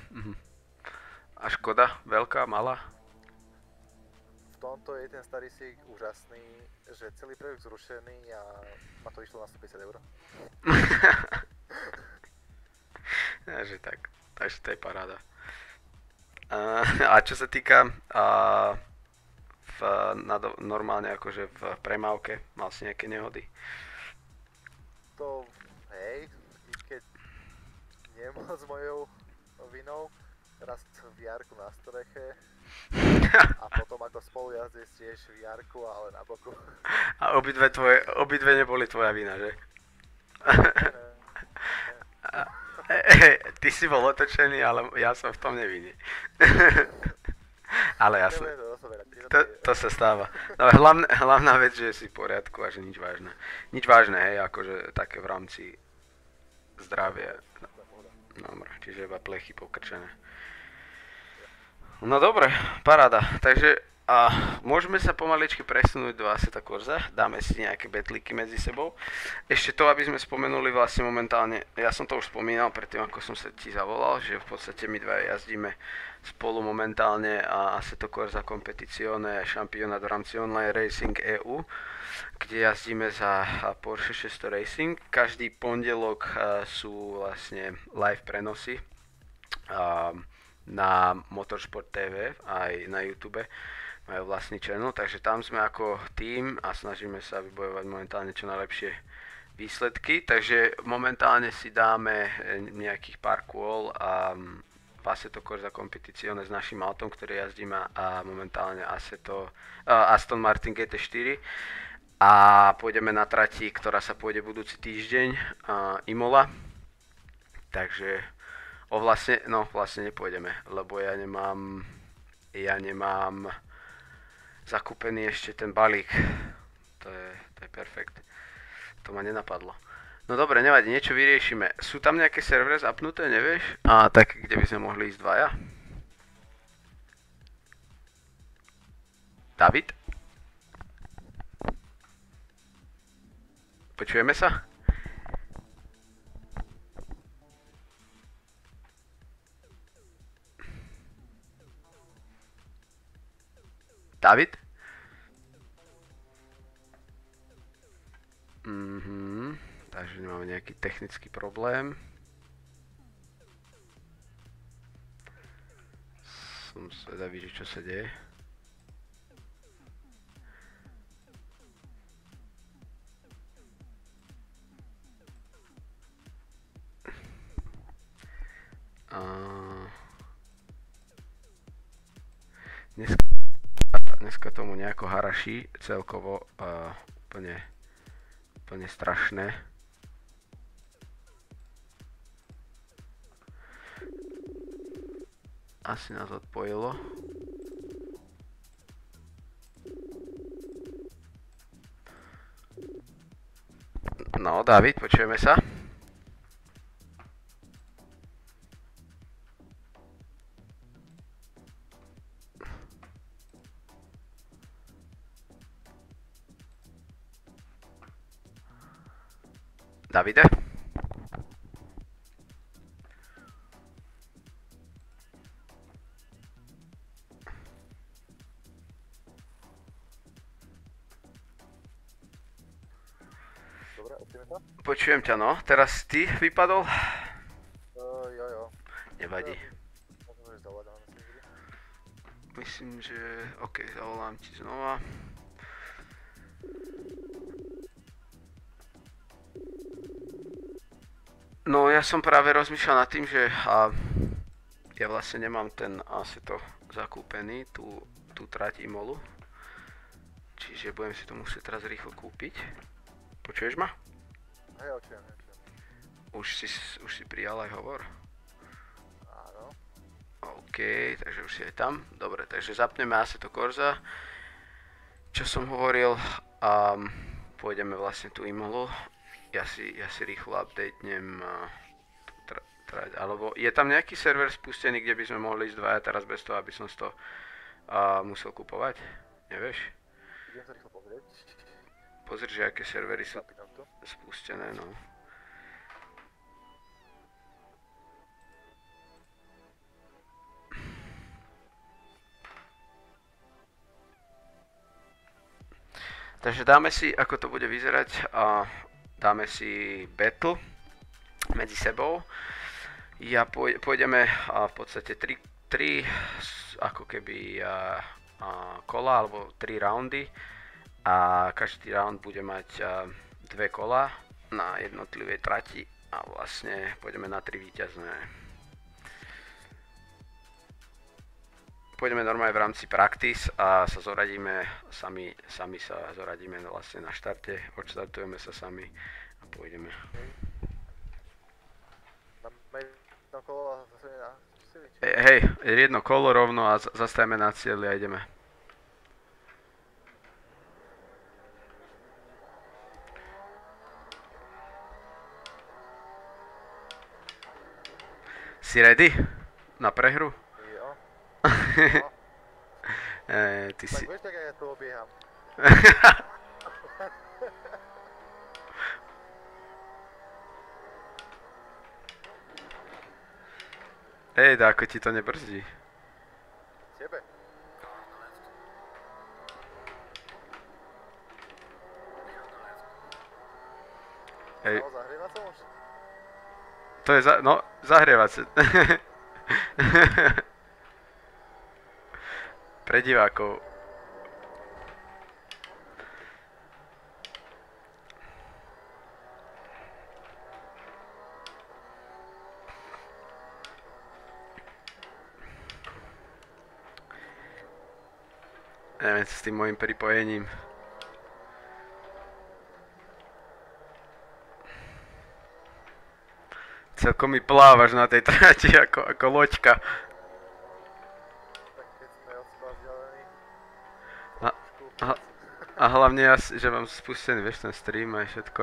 A škoda? Veľká? Malá? V tomto je ten starý Sig úžasný, že celý projekt zrušený a ma to išlo na 150 €. Takže tak. Takže to je paráda. A čo sa týka normálne akože v premávke, mal si nejaké nehody? keď nemoc mojou vinou, raz v Jarku na streche a potom ako spolujazdec tiež v Jarku, ale na boku. A obidve neboli tvoja vina, že? Ty si bol otočený, ale ja som v tom nevinný. Ale jasné. To sa stáva. No, hlavná vec, že si v poriadku a že nič vážne. Nič vážne, hej, akože také v rámci zdravia. Dobre, čiže iba plechy pokrčené. No dobre, paráda. Takže môžeme sa pomaličky presunúť do Assetto Corsa. Dáme si nejaké betlíky medzi sebou. Ešte to, aby sme spomenuli vlastne momentálne, ja som to už spomínal predtým, ako som sa ti zavolal, že v podstate my dva jazdíme spolu momentálne Assetto Corsa Competizione Championat v rámci Online Racing EU, kde jazdíme za Porsche 600 Racing. Každý pondelok sú vlastne live prenosy na Motorsport TV aj na YouTube. Majú vlastný channel, takže tam sme ako tým a snažíme sa vybojovať momentálne čo najlepšie výsledky. Takže momentálne si dáme nejakých pár kôl a v Assetto Corsa Competizione s našim autom, ktorý jazdíme a momentálne Aston Martin GT4 a pôjdeme na trati, ktorá sa pôjde budúci týždeň, Imola. Takže vlastne nepôjdeme, lebo ja nemám zakúpený ešte ten balík. To je perfekt. To ma nenapadlo. No dobre, nevadí, niečo vyriešime. Sú tam nejaké servery zapnuté, nevieš? Tak, kde by sme mohli ísť dvaja? David? Počujeme sa? David? Takže nemáme nejaký technický problém. Som zvedavý, že čo sa deje. Dneska tomu nejako haraší celkovo úplne strašné. Asi nás odpojilo. No, David, počujeme sa. Davide? Dobre, počujeme sa? Počujem ťa, no. Teraz ty vypadol? Jo. Nevadí. Môžeme zavolať, ale Myslím, že... OK, zavolám ti znova. No, ja som práve rozmýšľal nad tým, že ja vlastne nemám ten Assetto zakúpený, tú trať Imolu. Čiže budem si to musieť teraz rýchlo kúpiť. Počuješ ma? Hej, počujem. Už si prijal aj hovor? Áno. OK, takže už si aj tam. Dobre, takže zapneme Assetto Corsa. Čo som hovoril, pôjdeme vlastne tú Imolu. Ja si rýchlo updatenem trať, alebo je tam nejaký server spustený, kde by sme mohli ísť dvaja teraz bez toho, aby som si to musel kupovať? Nevieš? Idem sa rýchlo pozrieť. Pozri, že aké servery sú spustené, no. Takže dáme si, ako to bude vyzerať, dáme si battle medzi sebou. Pôjdeme v podstate 3 ako keby kola, alebo 3 roundy. A každý round bude mať 2 kola na jednotlivej trati a vlastne pôjdeme na 3 víťazné. Pôjdeme normálne v rámci practice a sa zoradíme, sami sa zoradíme vlastne na štarte, odštartujeme sa sami a pôjdeme. Jedno kolo a zase na silič. Hej, jedno kolo rovno a zastavíme na cieli a ideme. Si ready? Na prehru? Jo. Ty Tak si... vieš, tak ja tu obieham. Hej, ako ti to nebrzdí. Tebe? Hej, Zahrieva som už? to je no, zahrievať sa. Pre divákov. Neviem, s tým môjim pripojením. Celkom mi plávaš na tej trati ako loďka. Tak keď sme od seba vzdialení. A hlavne ja, že mám spustený, vieš, ten stream aj všetko.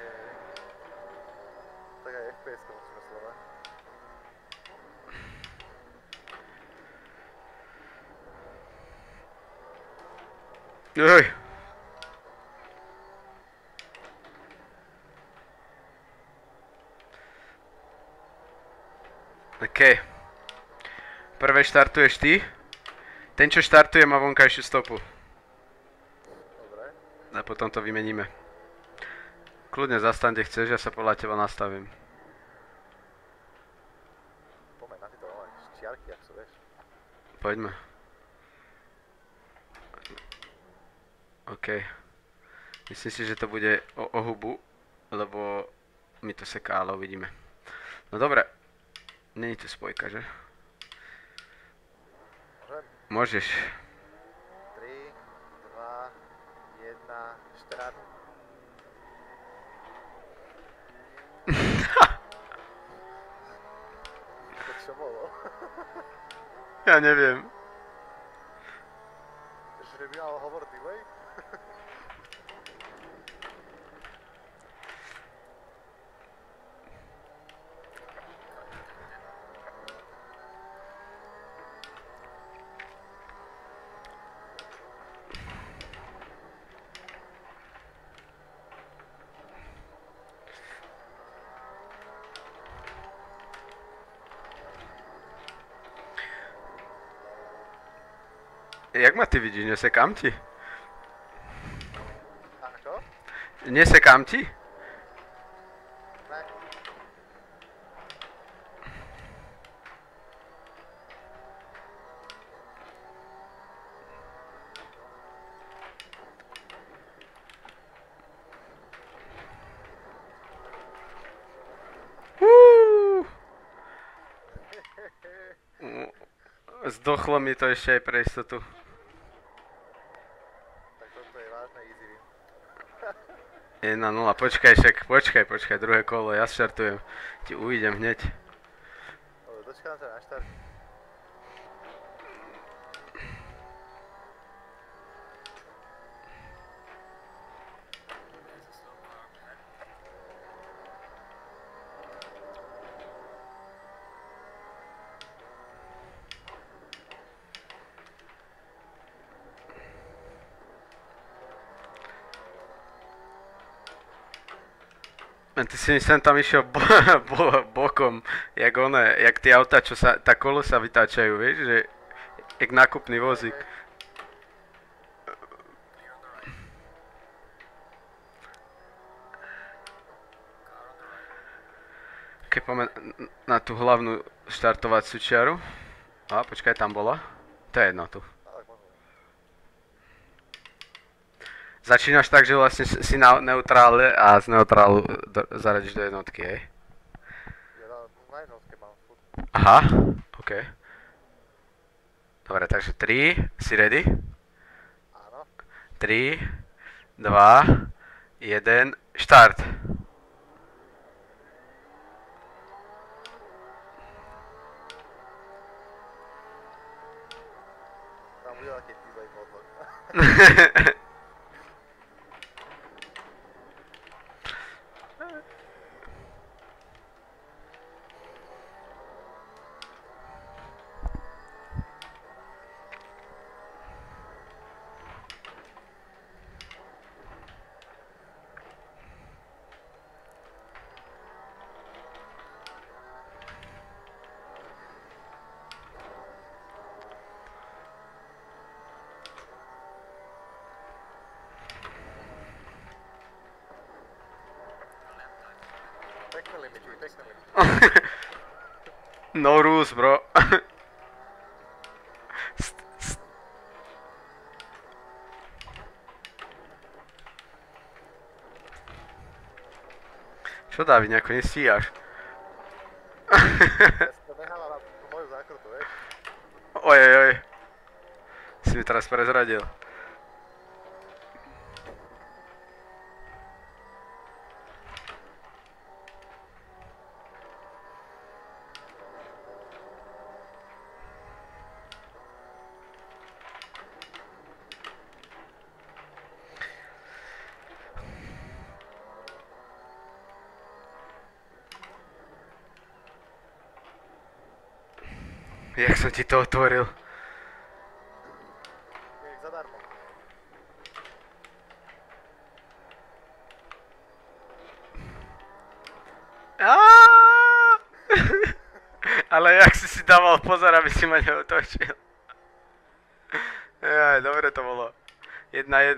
Tak aj FPS-ko musíme sledovať. Oj. OK. Prvé štartuješ ty. Ten, čo štartuje, má vonkajšiu stopu. Dobre. A potom to vymeníme. Kľudne zastaň, kde chceš, ja sa podľa teba nastavím. Poďme na tieto čiarky, ak sú, vieš. Poďme. OK. Myslím si, že to bude o hubu, lebo mi to seká, ale uvidíme. No dobre. Není tu spojka, že? Môžem? Môžeš. 3, 2, 1, štart. To čo bolo? Ja neviem. Že by mal hovor delay? Jak ma ty vidíš? Nesekám ti? Ako? Nesekám ti? Ne. Zdochlo mi to ešte aj pre istotu. Tak toto je vážne easy win. 1-0, počkaj, druhé kolo, ja štartujem. Ti uvidím hneď. Dočkám sa na štart. Ty si sem tam išiel bokom, jak tie autá, čo sa, tá kolesa vytáčajú, vieš, že jak nákupný vozík. Keď poďme na tú hlavnú štartovaciu čiaru. A počkaj, tam bola. To je jedno tu. Začínaš tak, že vlastne si na neutrále a z neutrálu zaradíš do jednotky, hej? Na jednotke mám furt. Aha, OK. Dobre, takže 3, si ready? Áno. 3, 2, 1, štart. Tam bude taký delay podlog. Pekné limity, pekné limity. No rules, bro. Čo, Dávid, nejako nestíhaš? Ja si to nechávam na tú moju zákrutu, vieš? Ojojoj. Si mi teraz prezradil. Jak som ti to otvoril? Jak zadarmo. Aaaa! Ale jak si dával pozor, aby si ma neotočil. Jaj, dobre to bolo. 1-1.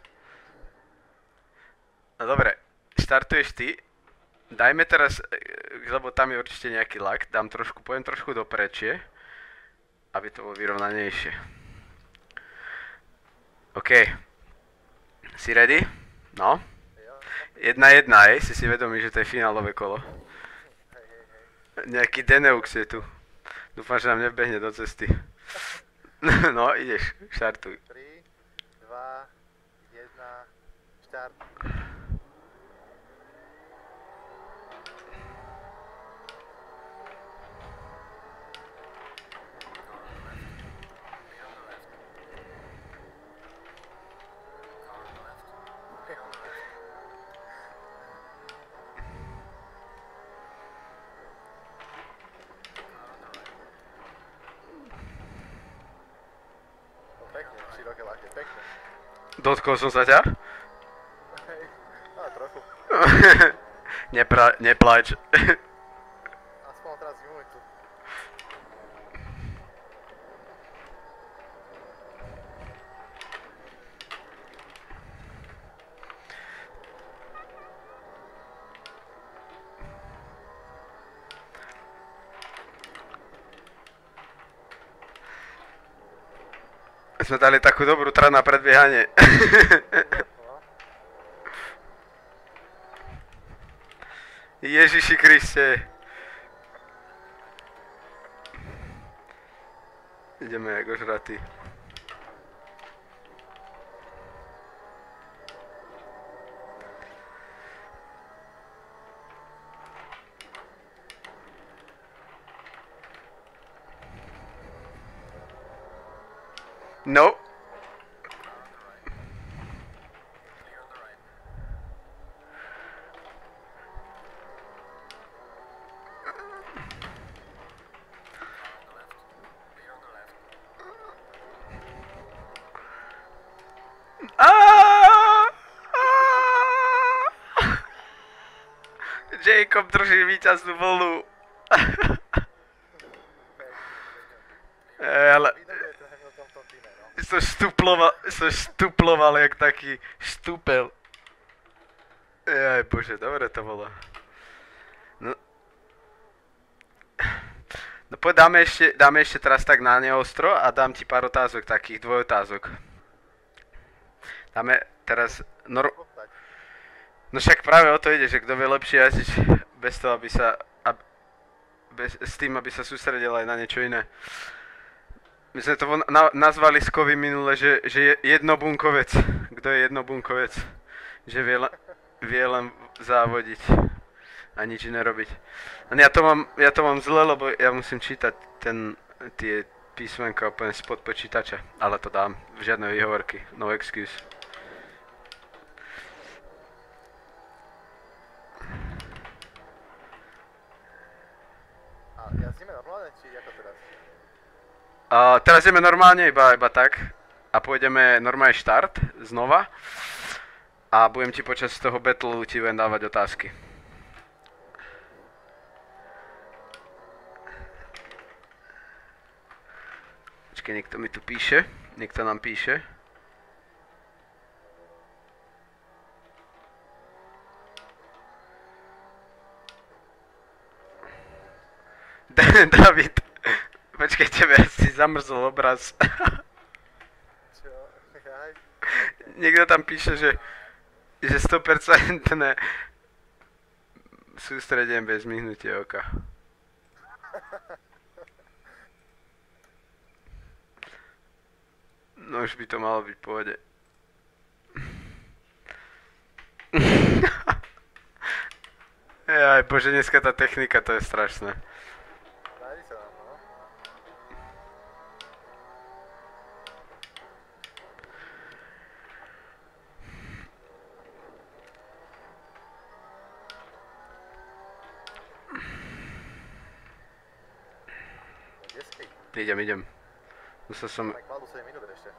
No dobre, štartuješ ty. Dajme teraz, lebo tam je určite nejaký lak, poviem trošku do prečie, aby to bolo vyrovnanejšie. OK. Si ready? No. 1-1, si vedomý, že to je finálové kolo. Nejaký Deneux je tu. Dúfam, že nám nebehne do cesty. No, ideš, štartuj. 3, 2, 1, štart. Pekne, široké lake, pekne. Dotkol som sa ťa? Hej, trochu. Neplač. Aspoň teraz vymuj tu. Sme dali takú dobrú trať na predbiehanie. Ježiši Kriste. Ideme jak ožratí. No. Jacob drží víťaznú vlnu. Ale som štuploval jak taký štúpel. Jaj bože, dobre to bolo. No poď dáme ešte teraz tak na neostro a dám ti pár otázok, takých dvojotázok. Dáme teraz... No však práve o to ide, že kto vie lepšie jazdiť bez toho, aby sa... s tým, aby sa sústredil aj na niečo iné. My sme to nazvali s Kovy minule, že je jednobunkovec. Kto je jednobunkovec? Že vie len závodiť a nič iné robiť. A ja to mám zle, lebo ja musím čítať tie písmenka úplne spod počítača. Ale to dám. Žiadne výhovorky. No excuse. A jazdíme normálne, či ako teraz? Teraz ideme normálne, iba tak. A pôjdeme normálne štart, znova. A budem ti počas toho battle ti budem dávať otázky. Počkej, niekto mi tu píše. Niekto nám píše. David. Počkej, tebe si zamrzol obraz. Čo? Jaj. Niekto tam píše, že 100% sústredím bez myhnutia oka. No už by to malo byť v pohode. Jaj, bože, dneska tá technika, to je strašné. Nájdi sa nám, no. Kde si? Idem. Musel som... Tak malú 7 minút ešte.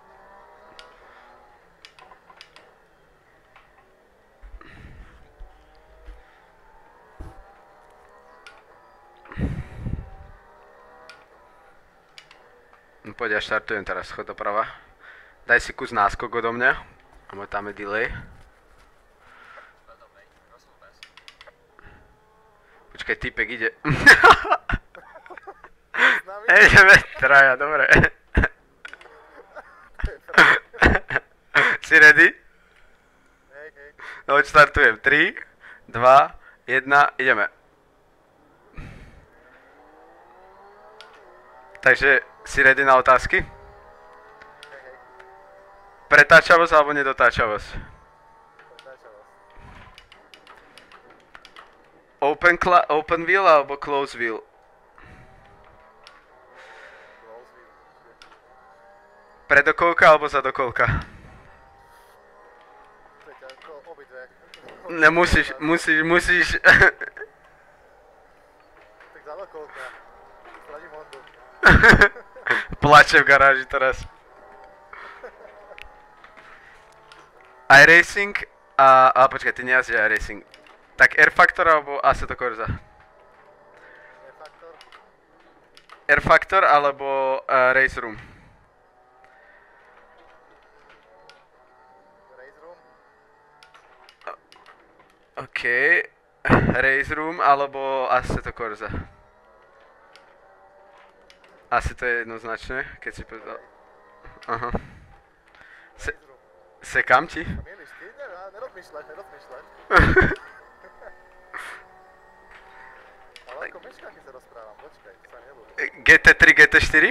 No poď, ja štartujem teraz, chod doprava. Daj si kus náskok odo mňa. A tam je delay. Počkaj, typek ide. S nami? Ideme, traja, dobre. Si ready? Hej. No, štartujem. 3, 2, 1, ideme. Takže, si ready na otázky? Hej. Pretáčavosť alebo nedotáčavosť? Pretáčavosť. Open wheel alebo close wheel? Close wheel. Predokolka alebo zadokolka? To je ťažko, obidve. Musíš. Tak zadokolka. Stradím Hondu. Plače v garáži teraz. iRacing a počkaj, ty nejazdíš iRacing. Tak R Factor alebo Assetto Corsa? E-faktor. R Factor alebo Race Room? Race room. OK. Race Room alebo Assetto Corsa? Asi to je jednoznačné, keď si povedal. Aha. Race room. Sekám ti? A mieliš ty? Nerozmýšľaš. Ale ako meškáky sa rozprávam, počkaj, to sa nebudú. GT3, GT4?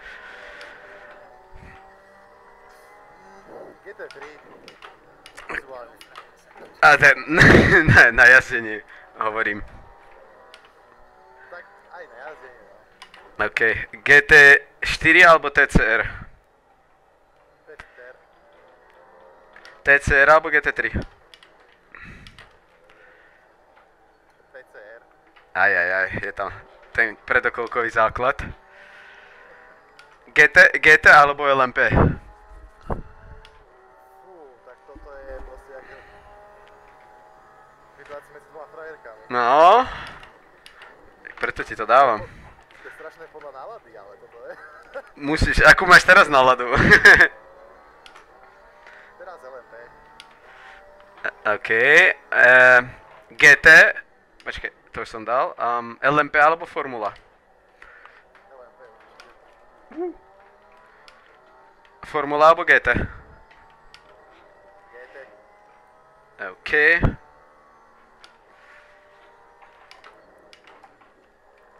GT3. Vizuálne. A na jazdenie hovorím. Tak aj na jazdenie, no. OK. GT4 alebo TCR? TCR. TCR alebo GT3? TCR. Aj, je tam ten predokolkový základ. GT alebo LMP? Tak toto je proste ako... Situácia medzi dvoma frajerkami. No. Tak preto ti to dávam. To je strašné podľa nálady, ale toto je. Musíš, akú máš teraz náladu? Teraz LMP. OK. GT. Počkej, to už som dal. LMP alebo Formula? LMP určite. Formula alebo GT? GT. OK.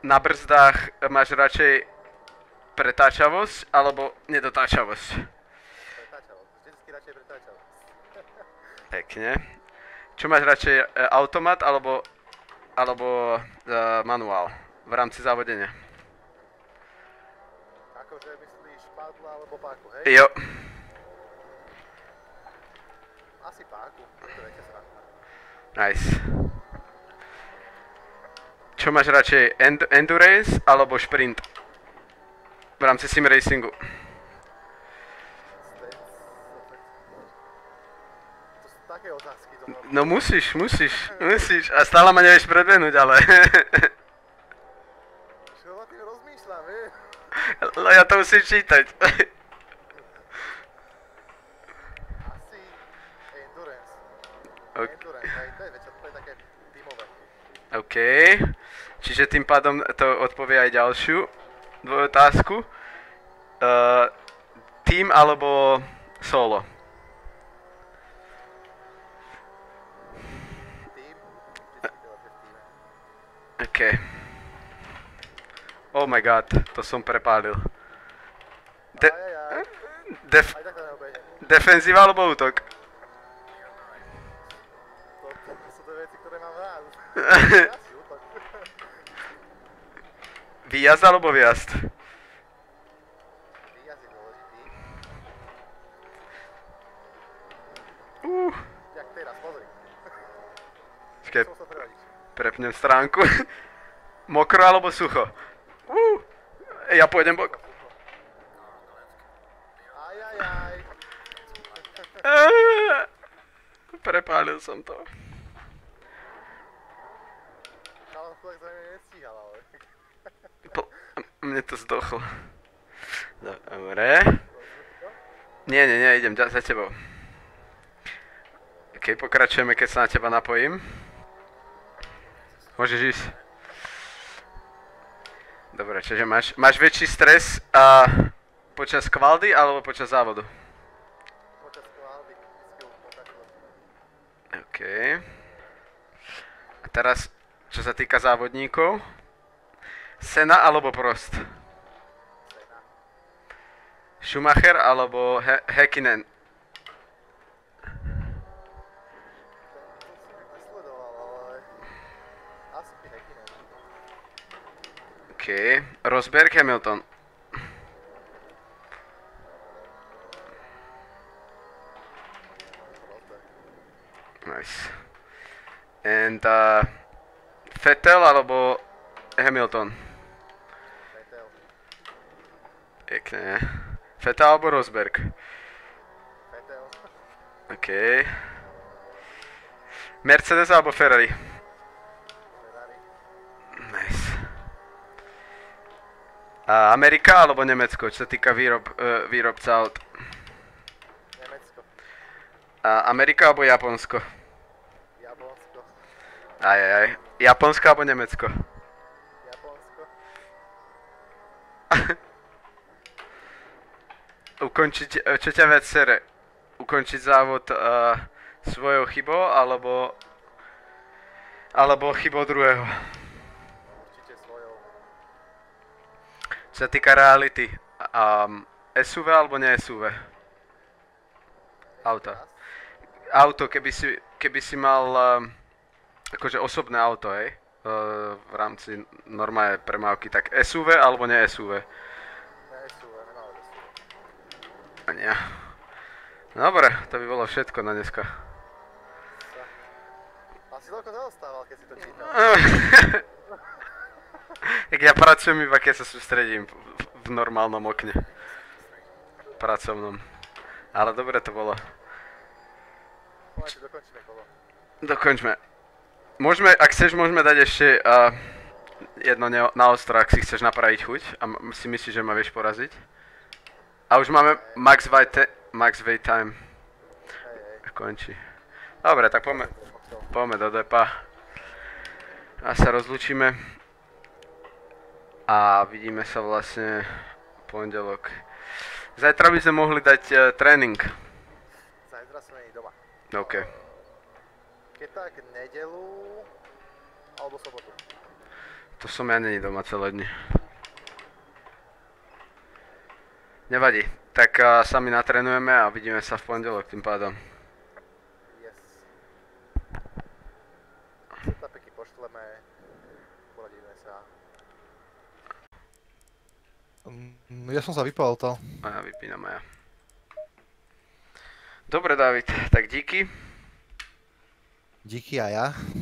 na brzdách máš radšej pretáčavosť alebo nedotáčavosť? Pretáčavosť. Vždycky radšej pretáčavosť. Pekne. Čo máš radšej, automat alebo manuál v rámci závodenia? Akože myslíš padla alebo páku, hej? Jo. Asi páku, to viete sa. Nice. Čo máš radšej, endurance alebo šprint v rámci sim racingu? To sú také otázky. No musíš. A stále ma nevieš predbehnúť, ale... Čo ma tým rozmýšľam, vieš? Ja to musím čítať. Asi endurance. Ok. Endurance, hej, to je väčšia, to je také tímové. OK. Čiže tým pádom to odpovie aj ďalšiu dvojotázku. Team alebo solo? Tým, vždycky to lepšie v týme. OK. Oh my god, to som prepálil. Ajajaj, aj tak to neobejde. Defenzíva alebo útok? To sú dve veci, ktoré mám rád. Asi útok. Výjazd alebo vjazd? Výjazd je dôležitý. Jak teraz, pozri. Počkaj, Som sa prevadiť. prepnem stránku. Mokro alebo sucho? Ja pôjdem bok. Ajajaj. Prepálil som to. Chalan chudák za mňa nestíhal, ale... Mne to zdochlo. Dobre. Nie, idem za tebou. OK, pokračujeme, keď sa na teba napojím. Môžeš ísť. Dobre, čiže máš väčší stres počas kvaldy alebo počas závodu? Počas kvaldy, vždycky pokračovať. OK. A teraz, čo sa týka závodníkov. Senna alebo Prost? Senna. Schumacher alebo Häkkinen? To som nesledoval, ale... Asi Häkkinen. OK. Rosberg, Hamilton? Rosberg. Nice. And Vettel alebo Hamilton? Vettel. Pekne. Vettel alebo Rosberg? Vettel. OK. Mercedes alebo Ferrari? Ferrari. Nice. Amerika alebo Nemecko, čo sa týka výrobca aut? Nemecko. Amerika alebo Japonsko? Japonsko. Ajajaj. Japonsko alebo Nemecko? Japonsko. Čo ťa viac sere? Ukončiť závod svojou chybou alebo chybou druhého? Určite svojou. Čo sa týka reality, SUV alebo ne SUV? Auto. Auto, keby si mal akože osobné auto, hej? V rámci normálnej premávky, tak SUV alebo ne SUV? Ne SUV, nemáme SUV. A nie. Dobre, to by bolo všetko na dneska. Asi toľko zaostával, keď si to čítal. Tak ja pracujem iba keď sa sústredím v normálnom okne. Pracovnom. Ale dobre to bolo. Poďte, dokončíme kolo. Dokončme. Ak chceš, môžeme dať ešte jedno na ostro, ak si chceš napraviť chuť a si myslíš, že ma vieš poraziť. A už máme max wait time. Hej. Končí. Dobre, tak poďme do depa. A sa rozlúčime. A vidíme sa vlastne v pondelok. Zajtra by sme mohli dať tréning. Zajtra som není doma. OK. Keď tak nedelu alebo sobotu. To som ja není doma celé dni. Nevadí. Tak sa my natrenujeme a vidíme sa v pondelok tým pádom. Yes. Setupiky pošleme, poradíme sa. Ja som sa vypal to. A ja vypínam aj ja. Dobre, David, tak díky. Díky a ja.